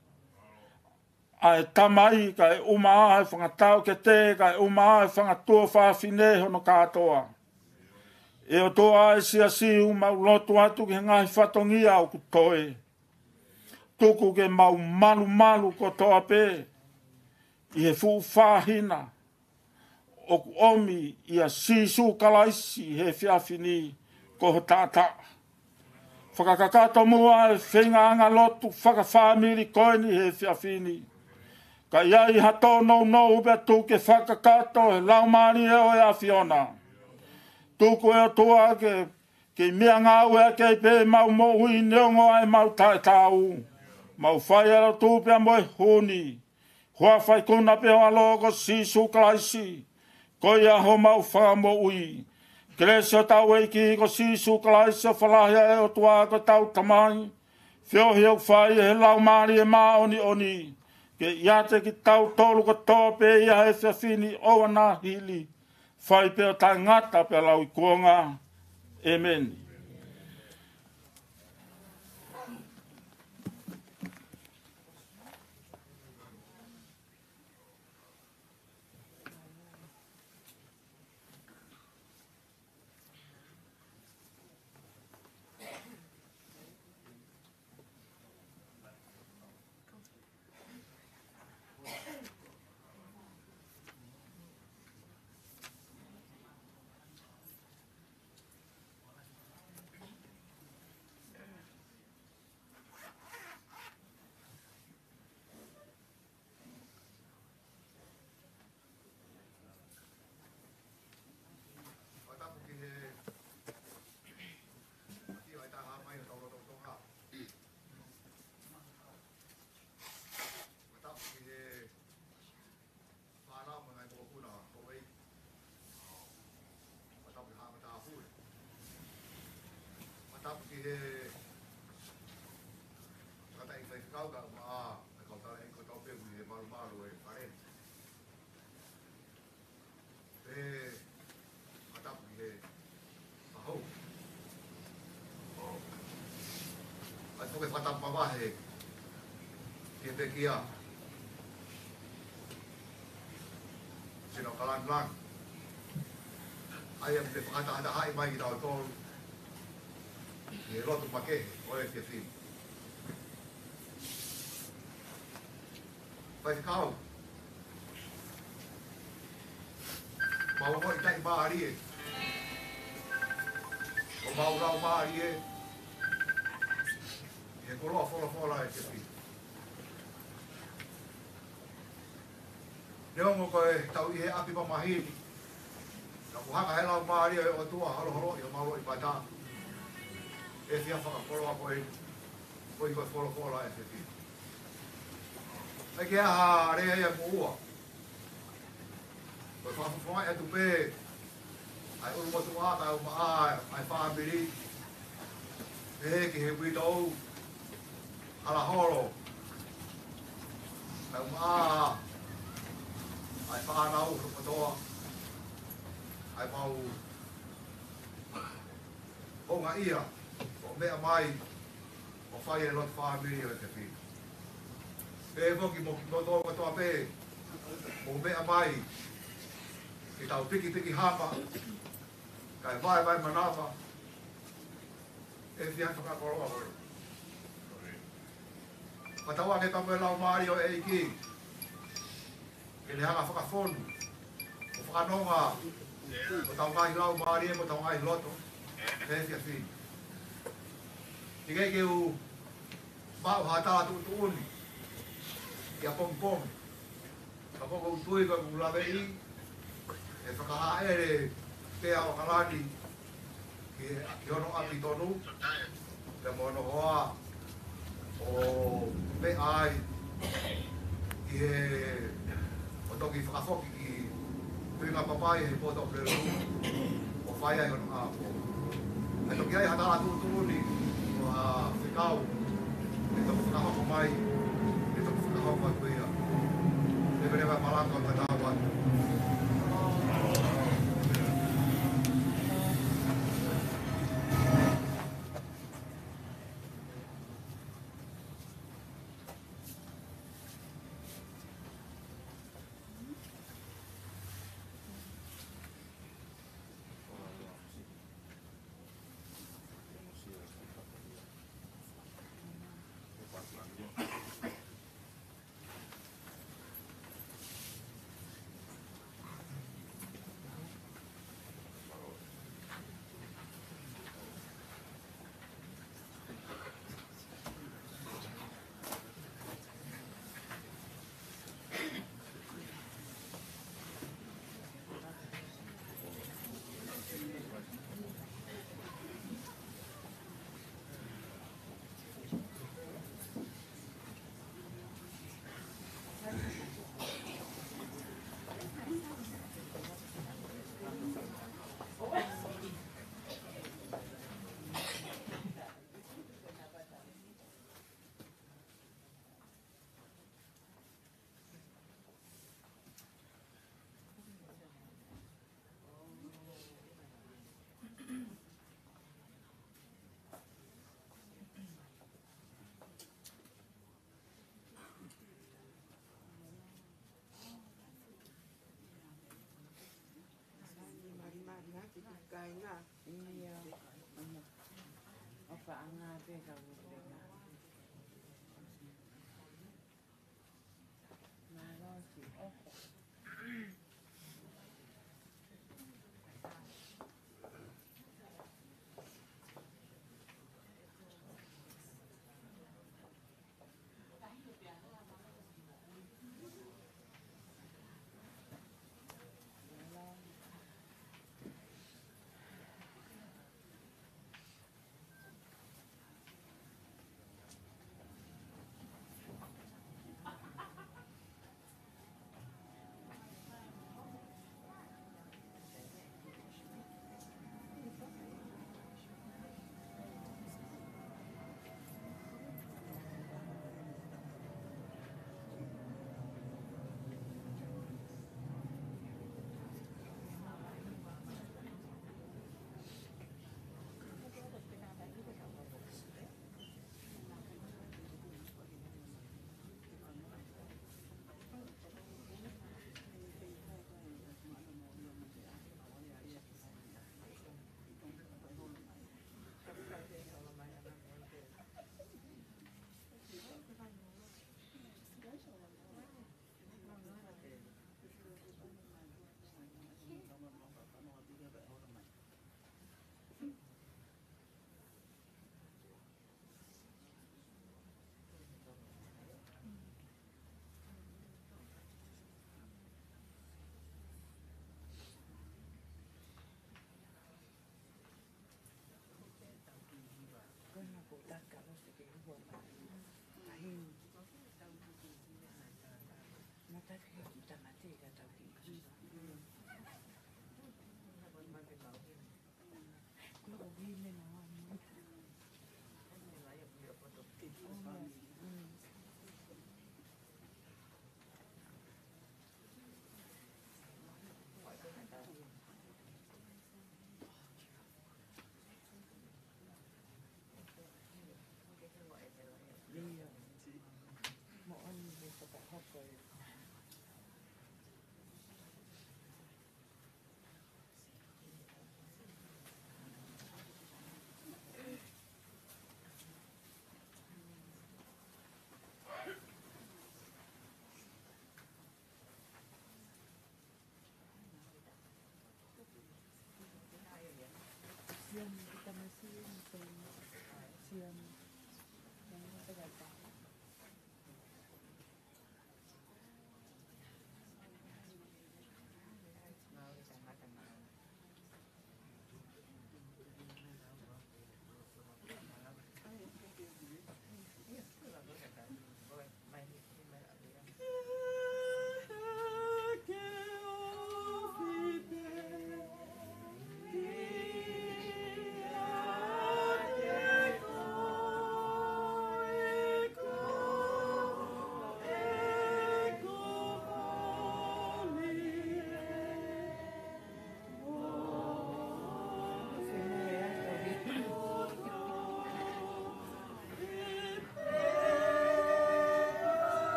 Ai tamai ka e umaa e whangatau ke te ka e umaa e whangatua whawhine hono katoa. E o toa e si mau lotu atu ke ngai whatongia o ku toe. Tuku ke mau malu ko toa pe. I he fu whahina. O ku omi i a sisu kalaisi he whiawhini ko ho tata. whakakakato mua e whingaanga lotu whakawhamiri koini he whiawhini. Ka iai hato no ube tu ke whakakato he laumani e o e a Fiona. Tuku e o tua ke mea ngā ue ke pe mau mo hui neongo ai mau tae tau. Mau whai alo tūpea moe huni. Hua whai kuna pe hoa logo sisu klaisi. Koi a ho mau wha mo ui. Kresio tau eiki ko sisu klaisi o whalahia e o tua ko tau tamai. Whiohi au whai e he lau maari e maa oni. Ke iate ki tau tolu ko tōpe ia he whiawhini o ana hili. Whai pe o tai ngata pe lau i kuonga. Amen. Porque falta para baixo que te kia se no kalan lang ai te falta ada hai mai da to e roto pa que o e que fin vai cau mau mo itai ba ari o mau ra ma ari e koloa fola e te pi. Neongo koe tau i he api pa mahiri. Ka kuhanga he lau maari o tua halo i o malo i paita. E fia whakakoloa koe koe fola e te pi. Eke aha rea ia mua. Koe whakafonga e tupe. Ai uru motu ata au maa ai whaambiri. E ki he widou. Ala holo. Ai maa. Ai whanau rupatoa. Ai mau. O ngā ia. O mea mai. O whai e lot whaamiri o te whina. E moki no tō katoa pē. O mea mai. Ki tau piki hama. Kai vai manawa. E whia whakakoroa hoi. Patawa ke tamu e lau maari o e iki. Ke le hanga whakafonu. O whakanonga. O tau ngai lau maari e mo tau ngai loto. E fia whina. Ike ke u mau hata tu uni. Ia pom. Ka poko utui ka kulawe i. E whakahaere pea o kalani. Ki ono api tonu. Te mono hoa. O me ai i he o toki whakafoki ki tuinga papai he poto o pleru o whai ai hono hapo. E toki ai hatara tūtūni o a whikau e toki whakahoko mai e toki whakahoko atuia. E merewa malanga o tatau atu. nga. Iya. Opa anga pe ka buka. Malo si.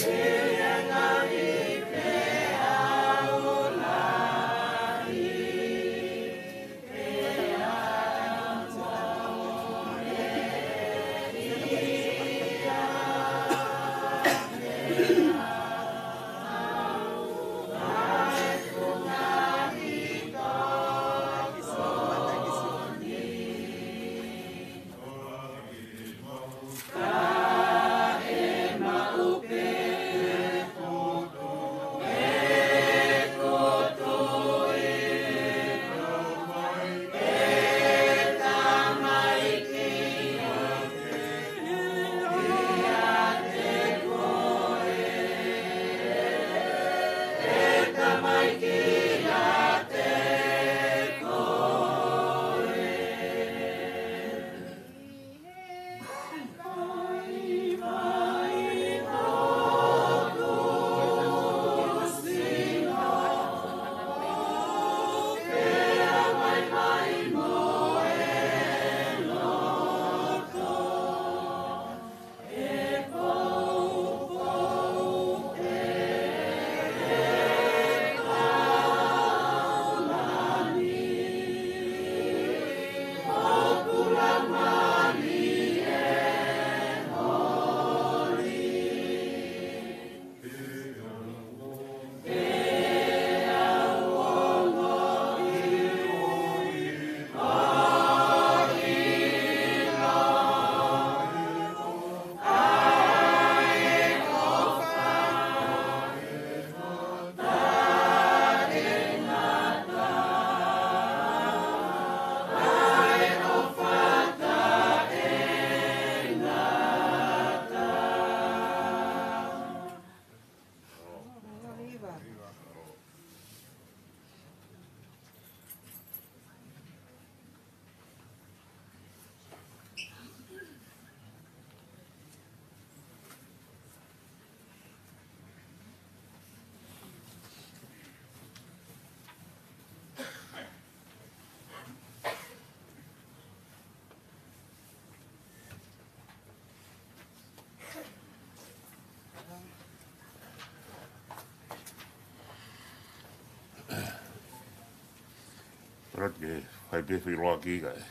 Rat ke fai pe fi roa ki ka.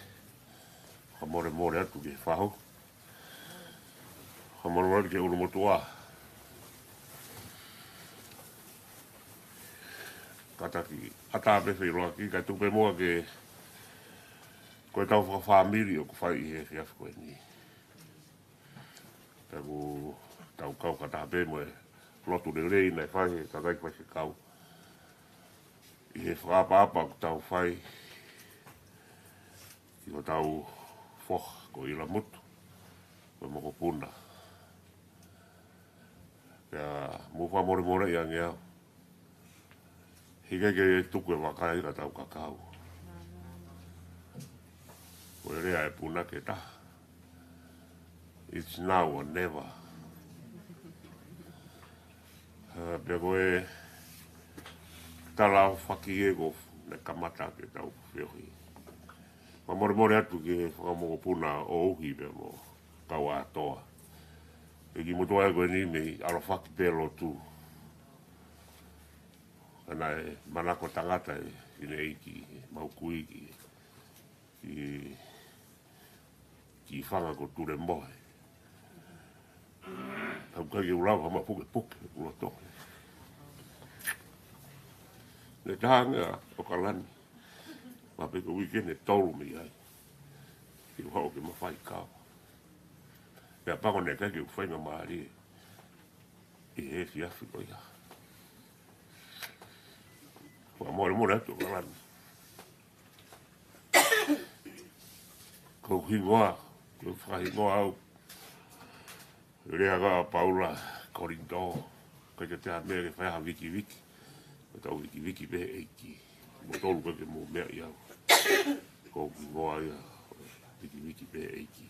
Hamore more atu ke faho. Hamore more ke uru motua. Kata ki ata pe fi roa ki ka tupe moa ke koe tau whakawhamiri o ku whai i he whiaf koe ni. Taku tau kau kata pe moe lotu de rei nei whai he kakai whai se kau. I he whakapa ku tau whai ki ko tau whoh ko ila mutu koe moko puna. Kia muwha more more i ange au. Hige ke tuku e wakai ka tau kakau. Koe rea e puna ke ta. It's now or never. Pea koe tala whaki e ko ne kamata ke tau whiohi. Ma more more atu ke whakamoko puna o uhi pea mo kau atoa. E ki motoa e koe ni mei alo whaki pelo tu. Ana e manako tangata e ine eiki, maukui ki whanga ko ture mohe. Tau kai ulau hama puke ula tohe. Ne tahanga o kalani. Ma peko weekend e tolu mi ai. Ki hao ke mawhai kao. Pea pango ne kai ki uwhainga maari e. I he fiafi ko ia. Wa more more atu kalani. Ko hingoa, ko whahingoa au. Rea ka Paula Korindo. Kai ka te mea ke whaiha wiki. Ko tau wiki be eiki. Mo tolu ka ke mo mea i au. Ko hingoa ia. Wiki be eiki.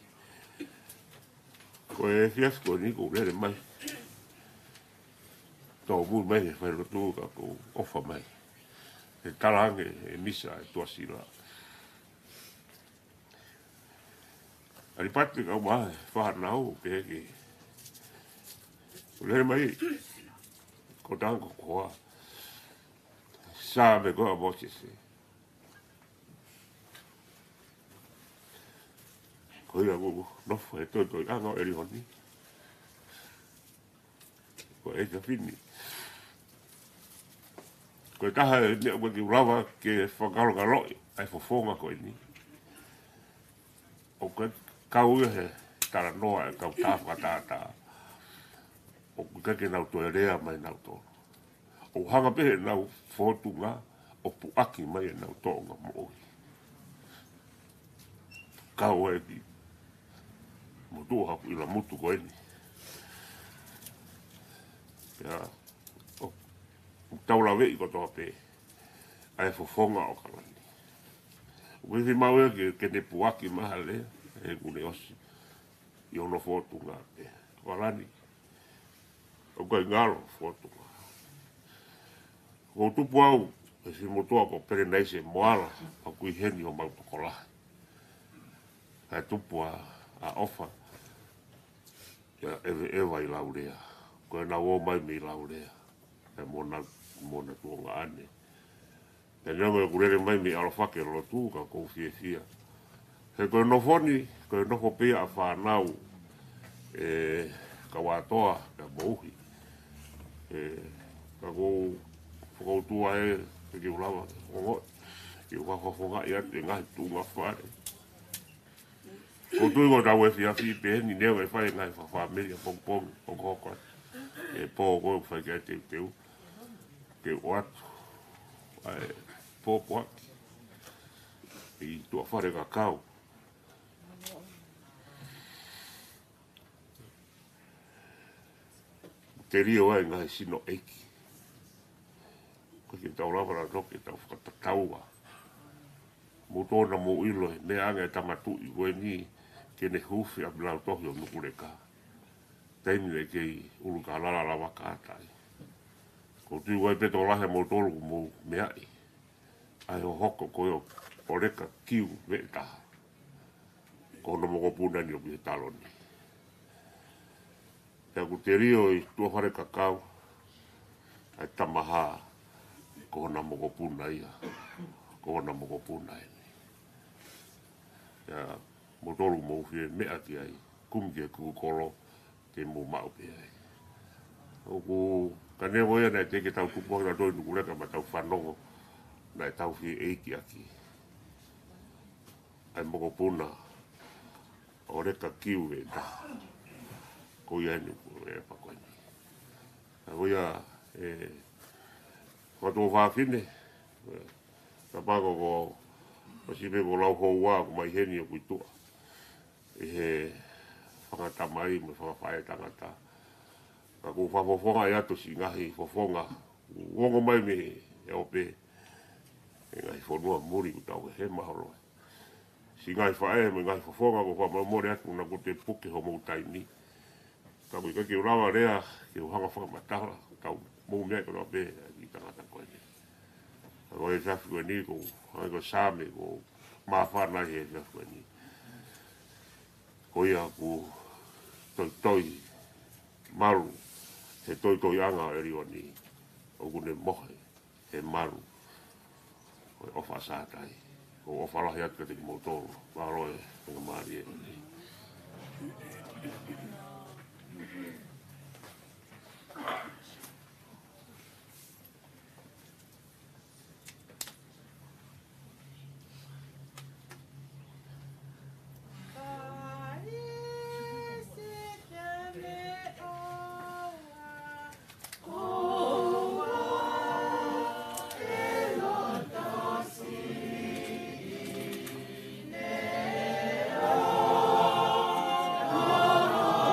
Ko e fiasko ni ko rere mai. Tau mu mai e whairotu ka ko ofa mai. E tarange e misa e tuasila. Ari pati ka mai whahanau pe ke Le mai. Ko tango koa. Sa me ko mo se. Ko ia go no foi to anga eri honi. Ko e ka fini. Ko taha ne o ki lava ke whakaro ka loi ai fofonga ko ni. O kau he tara noa e kau tāwha tātā. O kake nau toa rea mai nau tō. O hanga pehe nau whotunga o puaki mai e nau tōnga mo ohi. Kau e ki mo tō hapu ila mutu ko eni. Ia o taula wei ko tō pe ai fofonga o kalani. Wewe mawe ke ne puaki maha lea e kune osi. I ono whotunga pe. Walani. O kai ngaro whotunga. Ko tupu au, e si motoa ko pere nei se moala, a kui heni o mautokola. Kai tupu a ofa, ia ewa i laurea. Ko e na o mai me i laurea. E mona tuonga ane. E nionga e kurere mai me alofake lo tu ka kou fia. He koe nofoni, koe nofo pia a whanau, ka watoa, ka mouhi. Ka kou whakautua e ki ulawa, ki whakafonga i ate ngahi tunga whare. Ko tui ko tau e fia fi peheni neo e whai ngahi whawhamiri a pongpong, pongkokoi. E pō koe whai kia teu. Ke watu. Ai, pōpoaki. I tua whare ka kau. Te rio ai ngai sino eiki. Ko ki tau rawara roke tau whakatataua. Mo tōna mo ilo e mea anga e tamatu i koe ni ke ne huwhi a bilau tohi o nukureka. Teimi le kei ulu ka lala lawa ka atai. Ko tui wai peto lahe mo tolu mo meai. Ai ho hoko koe o reka kiu me taha. Ko no moko puna ni o bihe taloni. Pea ku te rio i tua whare kakau. Ai tamaha. Ko na moko puna ia. Ko na moko puna eni. Ia mo tolu mo fie mea ki ai. Kumke kukolo. Ke mo maupe ai. Oku kane woia na teke tau tupuha na doi nukureka ma tau whanongo. Na tau fie eiki aki. Ai moko puna. O reka kiu e ta. Ko ia ni ko e pakoini. A woia whato whawhine. Ka pako ko o sipe ko lau hou wā ko mai heni o kuitua. E he whangata mai me whawhai tangata. Ka ko whafofonga i ato si ngahi fofonga. Wongo mai me e ope. E ngahi whanua muri ku tau he mahoro. Si ngai whae me ngai whafonga ko whamamore atu na ko te puke ho mou taimi. Ka kui ka ki urawa rea ki uhanga whakamataha. Kau mou mea ko rape i tangata koe ni. Ka koe e whiawhi koe ni ko hai ko sāme ko mawhanai he whiawhi koe ni. Ko ia ku toi maru. He toi anga eri o ni. O kune mohe he maru. Ko e ofa sātai. Ko ofa lahi atu te ki motoro. Waroe nga maari e ni. Oh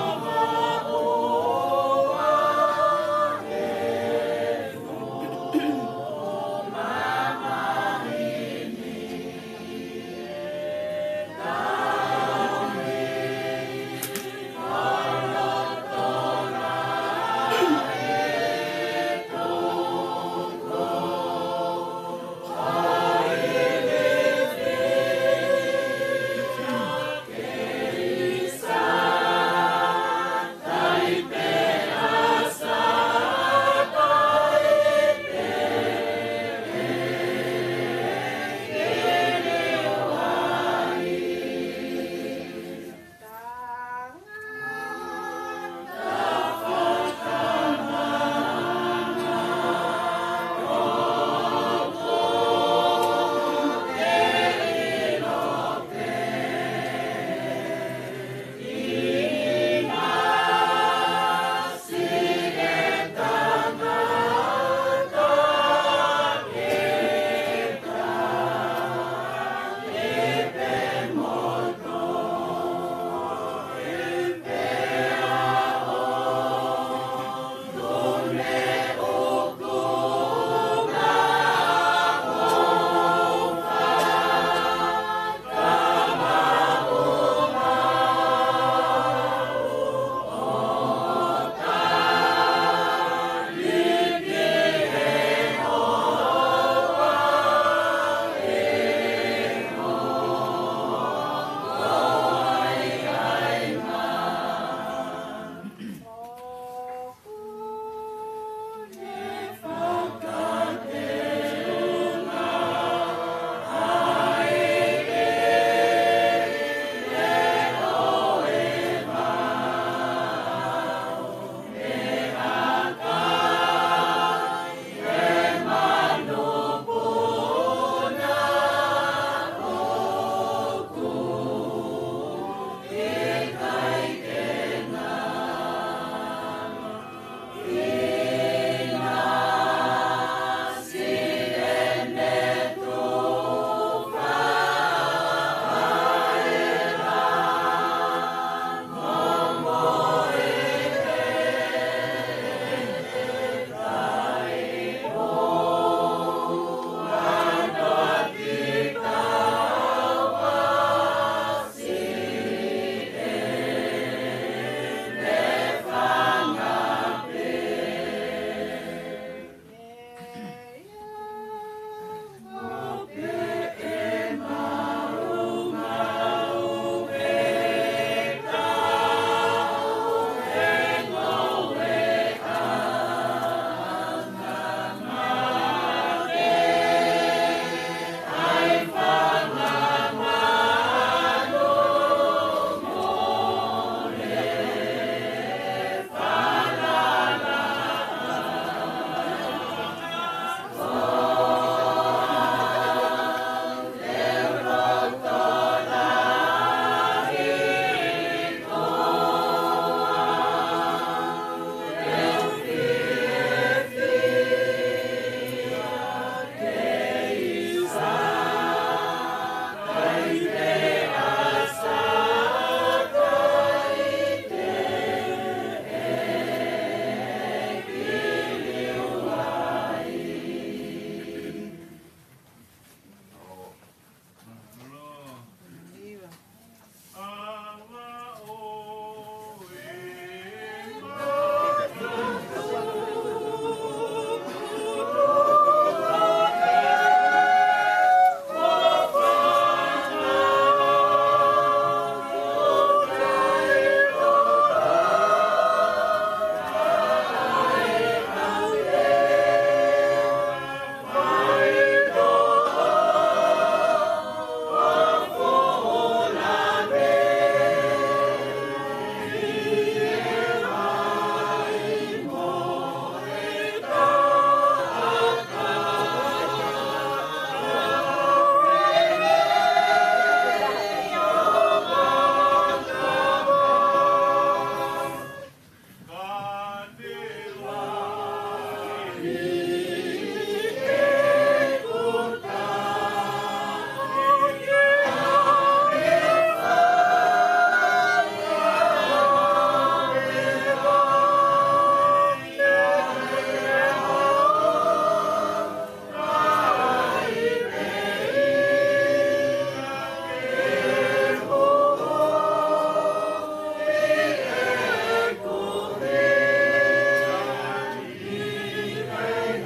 Amen.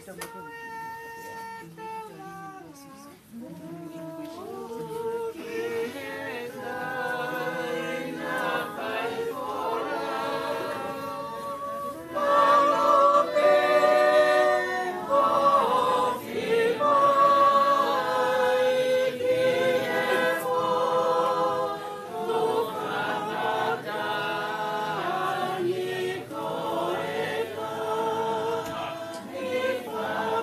Bye.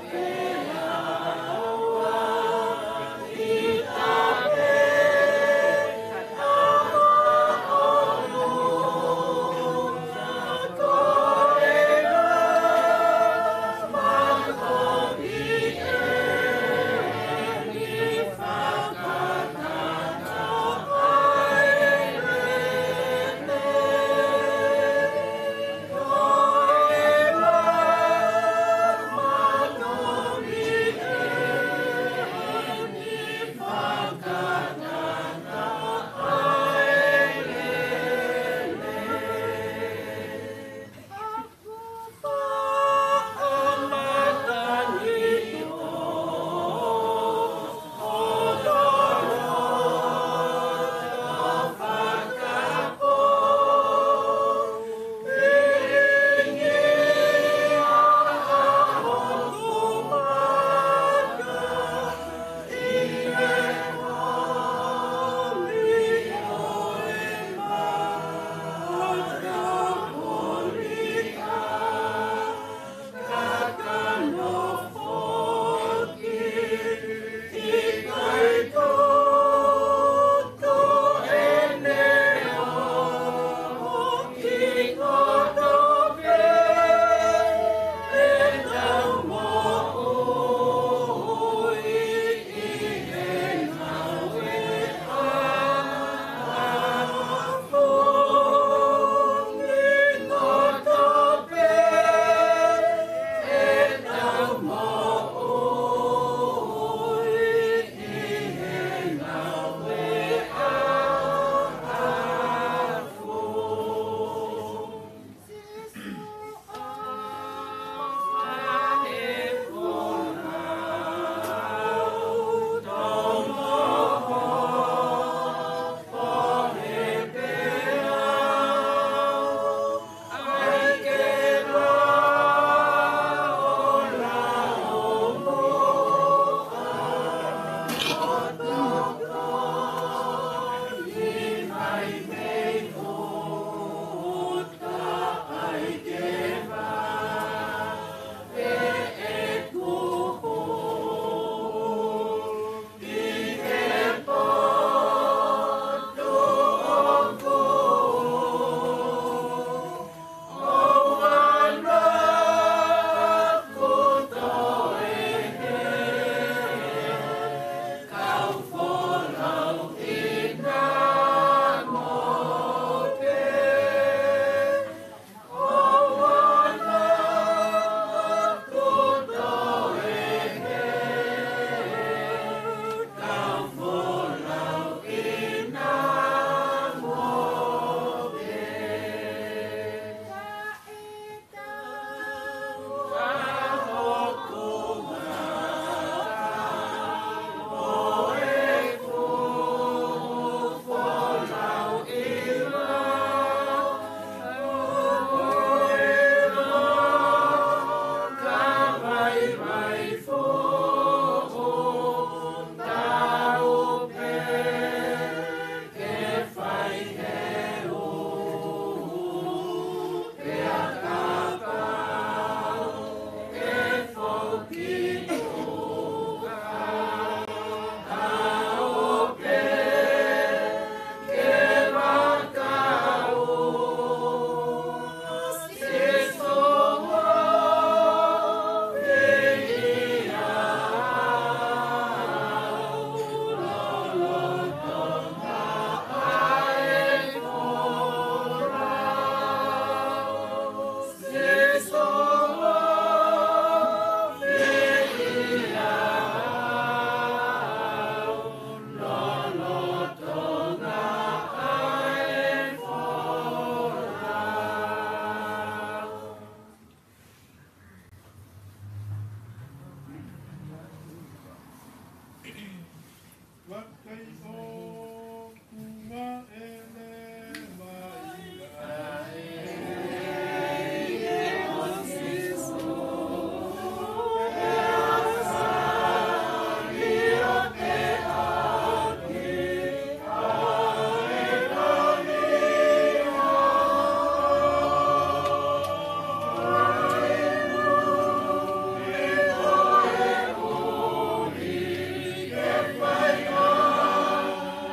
Bye.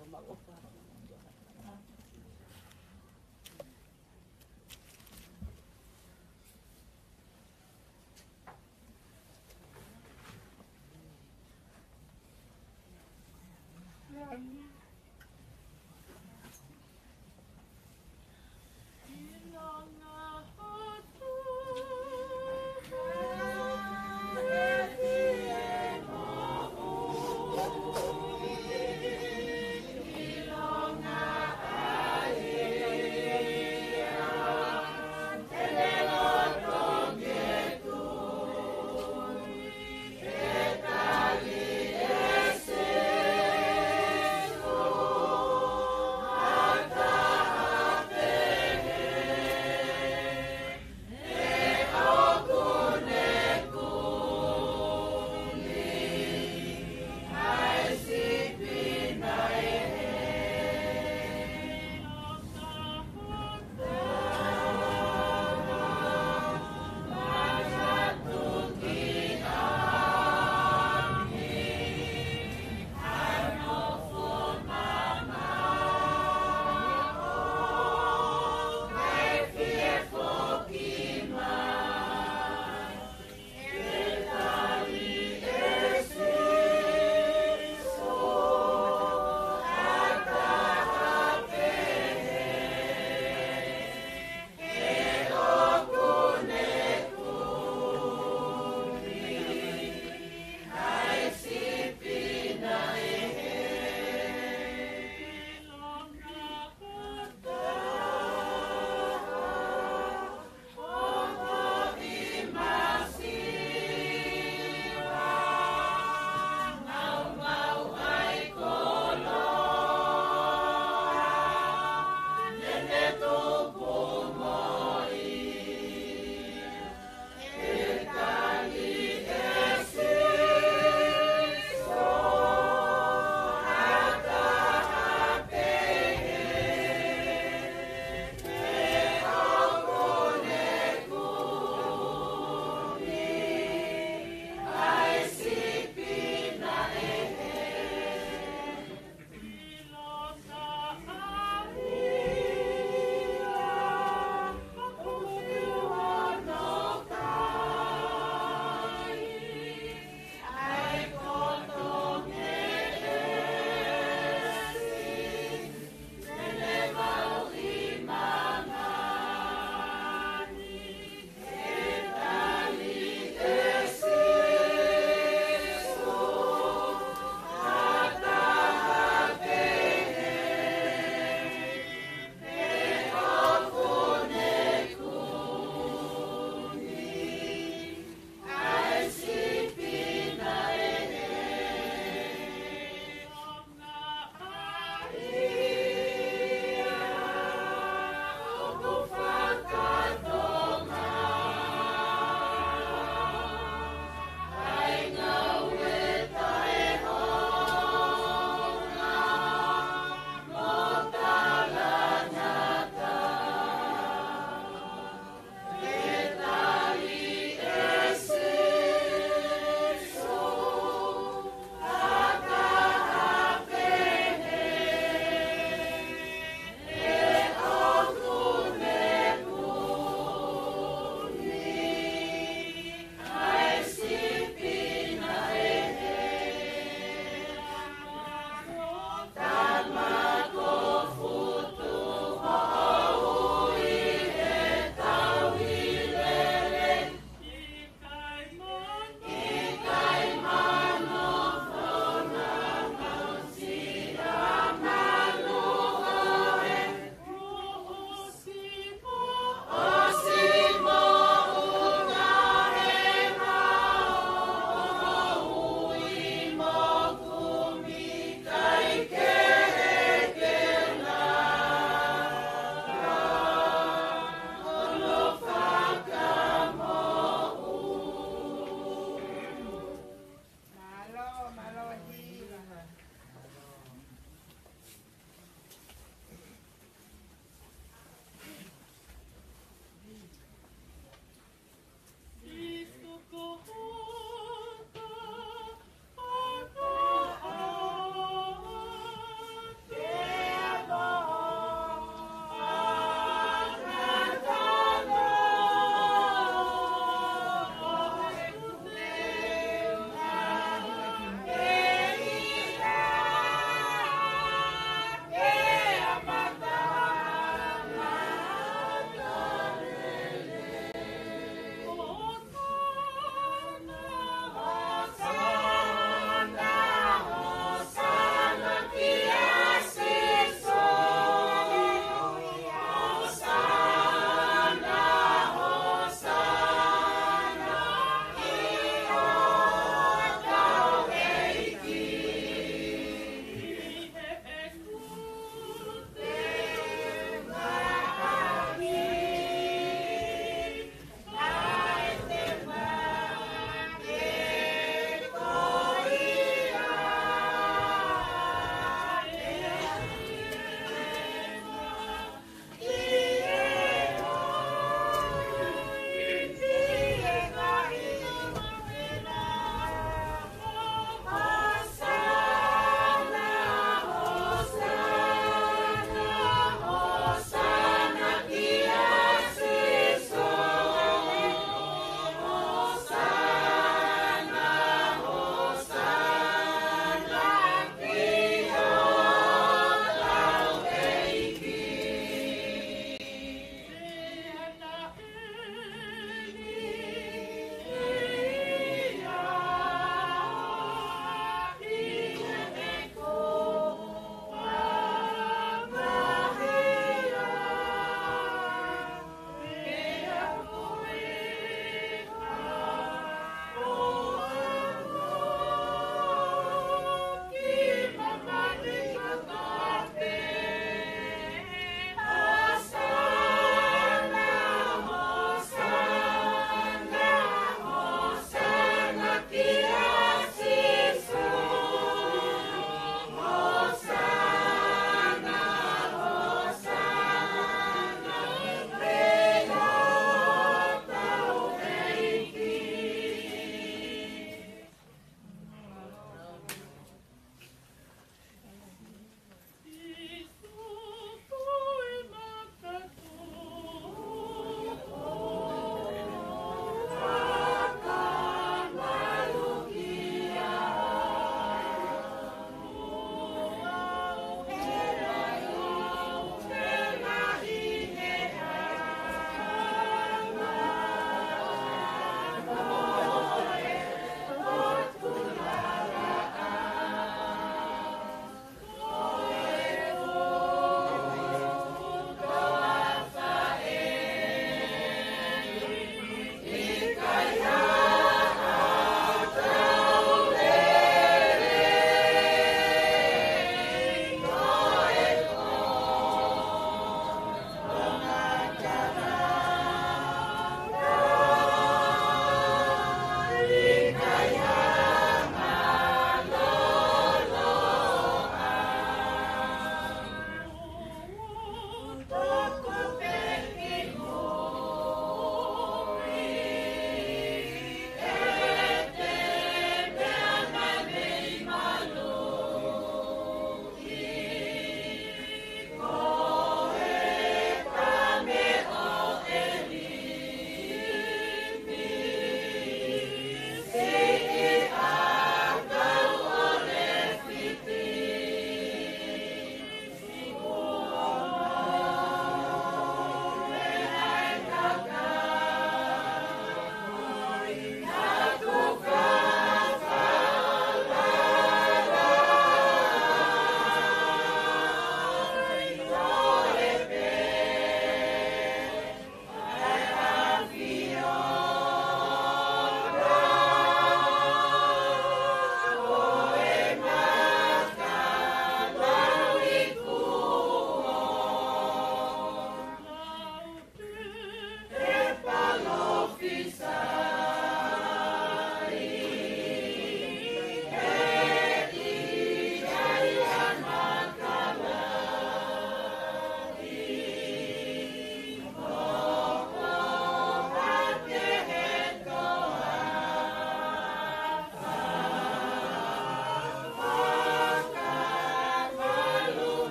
Ilanga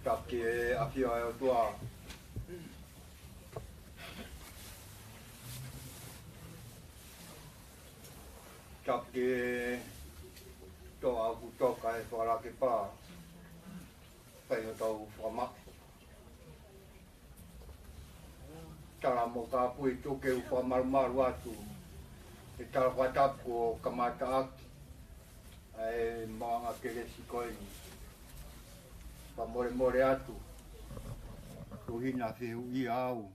Taki e awhia e o tua. Taki e toa aku toka e wharake pā. Whai o tau whamak. Tara mo ka pui tuke u whamarumaru atu. E tara whatapu o kamata aki. Ai maanga keresi koeni. Whamore more atu. Tuhina whihu I au.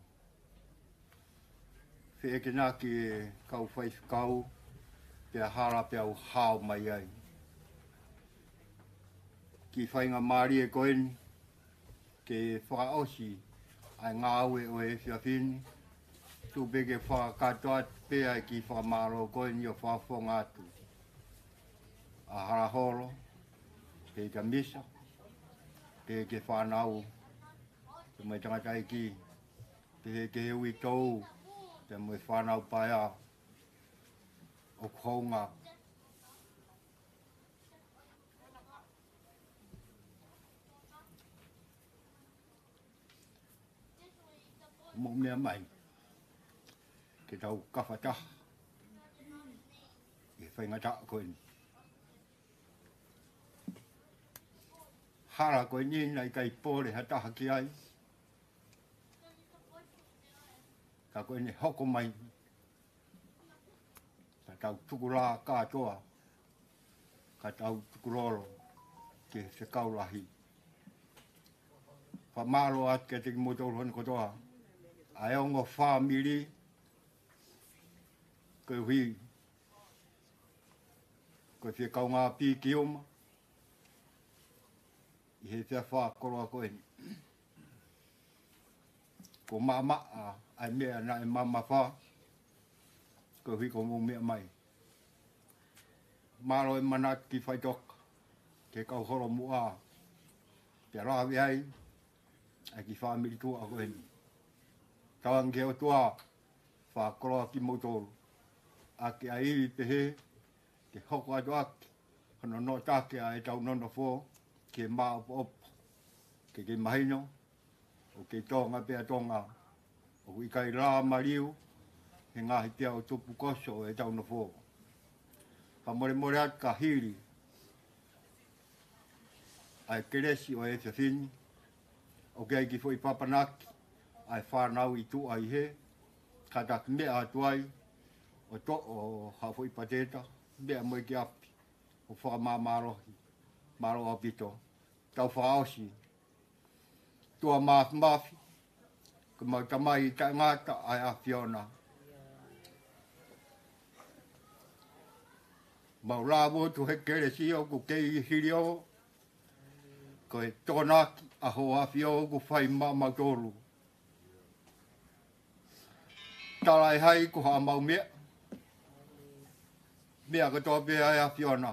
Whieke naki e kau whaifukau. Pea hara pea u hao mai ai. Ki whainga maari e koeni. Ke whakaosi. Ai ngā aue o e whiawhini. Tu beke whakatoa pea e ki whakamaro koeni o whawhonga atu. A harahoro. Pe ka misa. Pe ke whanau. Te mai tangata e ki. Pe ke hui tau. Te mai whanau paia. O kohonga. Mo mea mai. Ke tau kawhata. E whaingata koeni. Hara koeni nei kai pōre hataha ki ai. Ka koeni hoko mai. Ka tau tukurā kātoa. Ka tau tukuroro. Ke se kaulahi. Whamaro at ke te motor hon kotoa. Ai ongo whamiri. Koe hui. Koe whia kau ngā pī ki oma. I he whia whakoroa koeni. Ko mama ai mea na e mama wha. Koe hui ko mō mea mai. Maro e manat ki whaitoka. Ke kau horo mua. Te rawi ai. Ai ki whamiri tua koeni. Tawang ke o tua. Whakoroa ki motoru. A ke ai pehe. Ke hoko atu aki. Kono no take a e tau nono fō. Ke maa opo opo. Ke mahino. O ke tonga pia tonga. O i kai rā mariu. He ngahi pia o tupu koso e tau no fō. Whamore more atu ka hiri. Ai keresi o e whiawhini. O ke ai ki fo I papanaki. Ai whanau I tu ai he. Ka taki mea atu ai. O to o hafo I pateta. Mea moe ki api. O whakamamarohi. Maro apito. Tau whaosi. Tua mafi. Ko mau tamai I ta ngata ai a Fiona. Mau rāwo tu he kere si o ku kei hiri o. Ko e tōnaki a ho a fio ku whai mau tōru. Tarai hai ku ha mau mea. Mea ka tō pia ai a Fiona.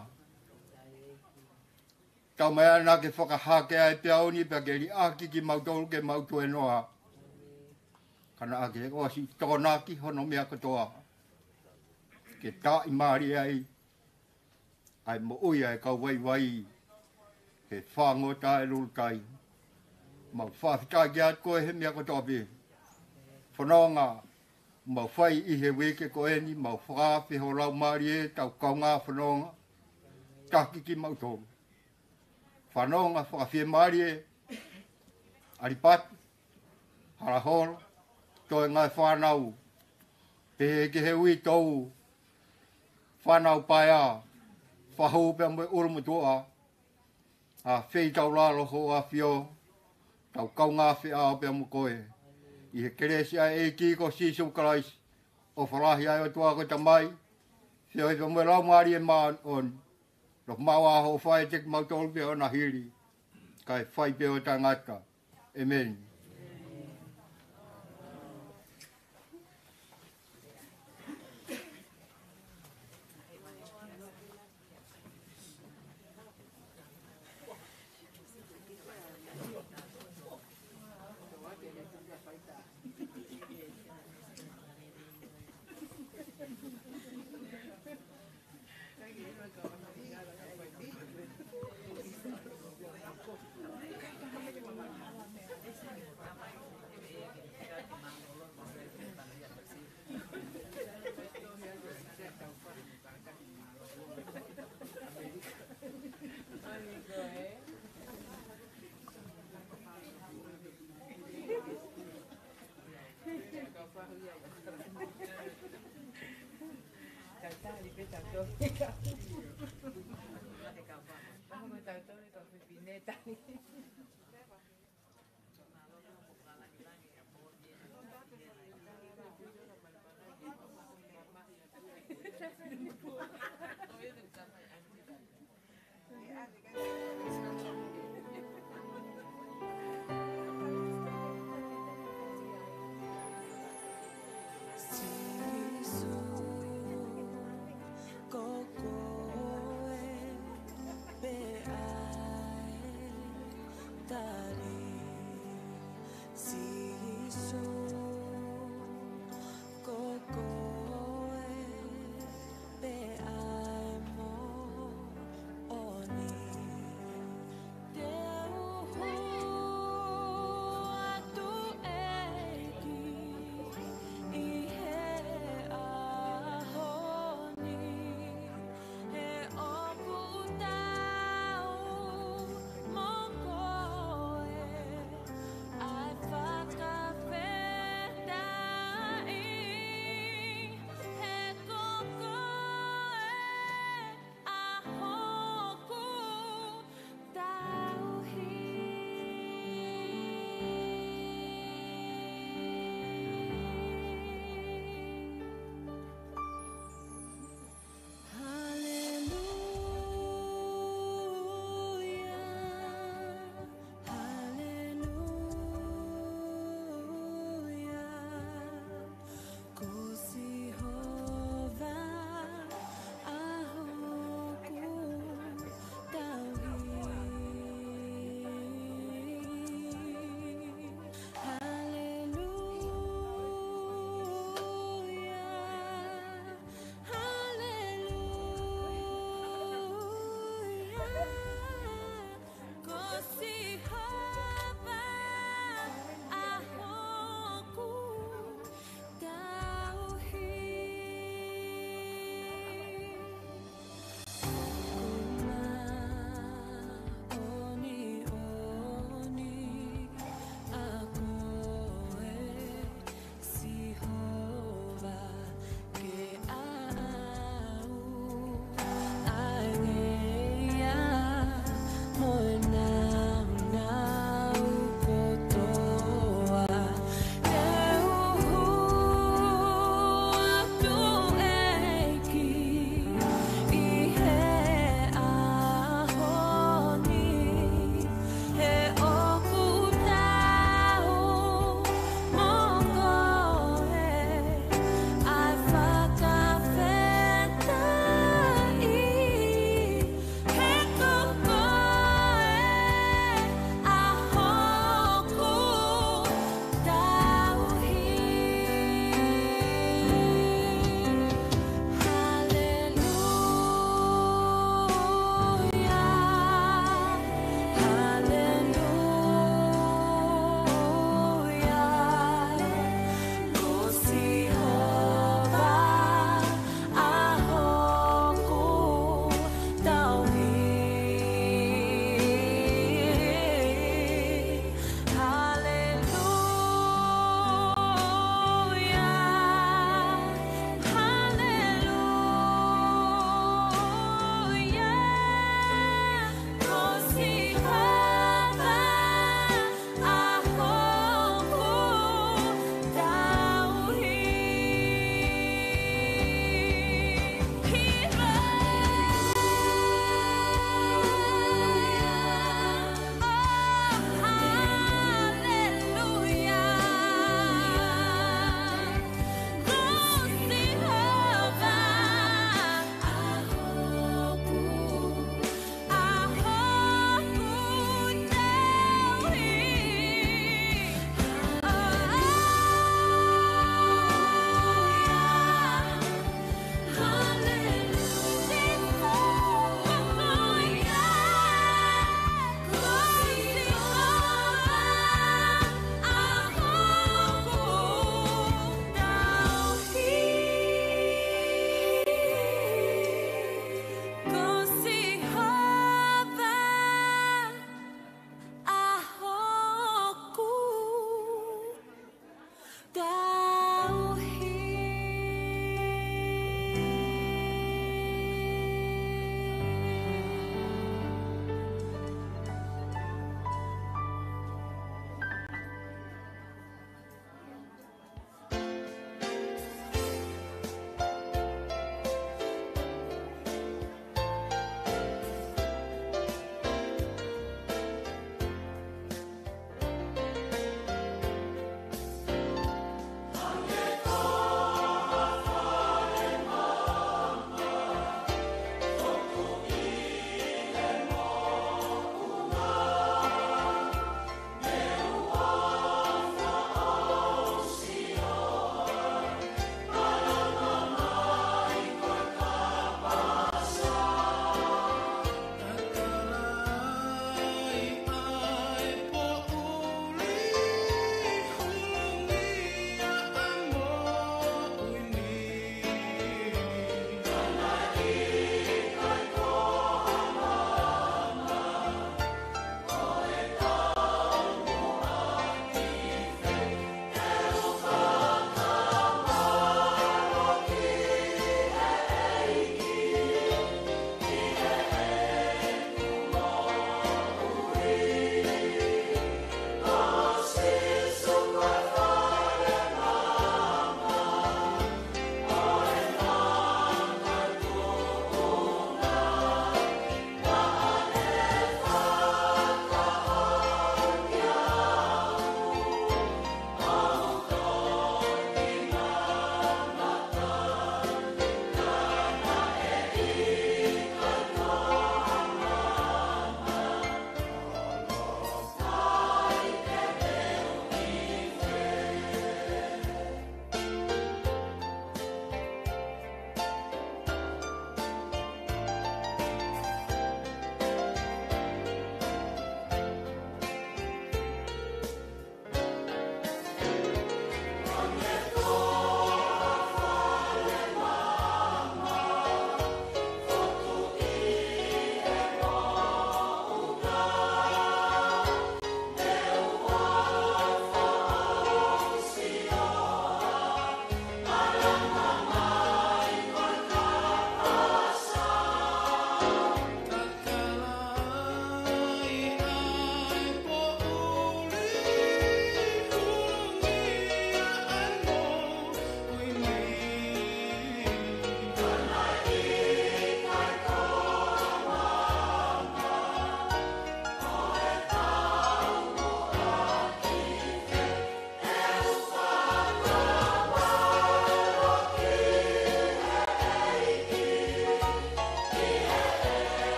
Tau mai ana ke whakahake ai pia oni pia ke ri aki ki mau tōru ke mau tue noa. Kana ake o si tōnaki hono mea katoa. Ke tā I maari ai. Ai mo ui ai kau wai. He whango tae lulutai. Mau whawhitai ki atu koe he mea katoa pia. Whanonga. Mau whai I he weke koe ni. Mau whawhi ho rau maari e tau kaunga whanonga. Taki ki mau tōru. Whanonga whakawhie maari e. Aripati. Harahoro. Toi ngai whanau. Pehe ke he ui tau. Whanau paia. Whahou pia mwe urumu toa. A whei tau raro ho a whio. Tau kaunga whia pia mu koe. I he keresi ai e ki ko sisu karaisi. O wharahi ai o tua ko tamai. Whio he pia mwe rau maari e maan on. Rok mau a ho whae tek mau tolu pia o na hiri. Kai whai pia o tangata. Amen. Coco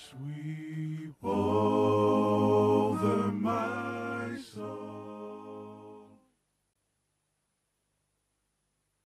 Sweet boy.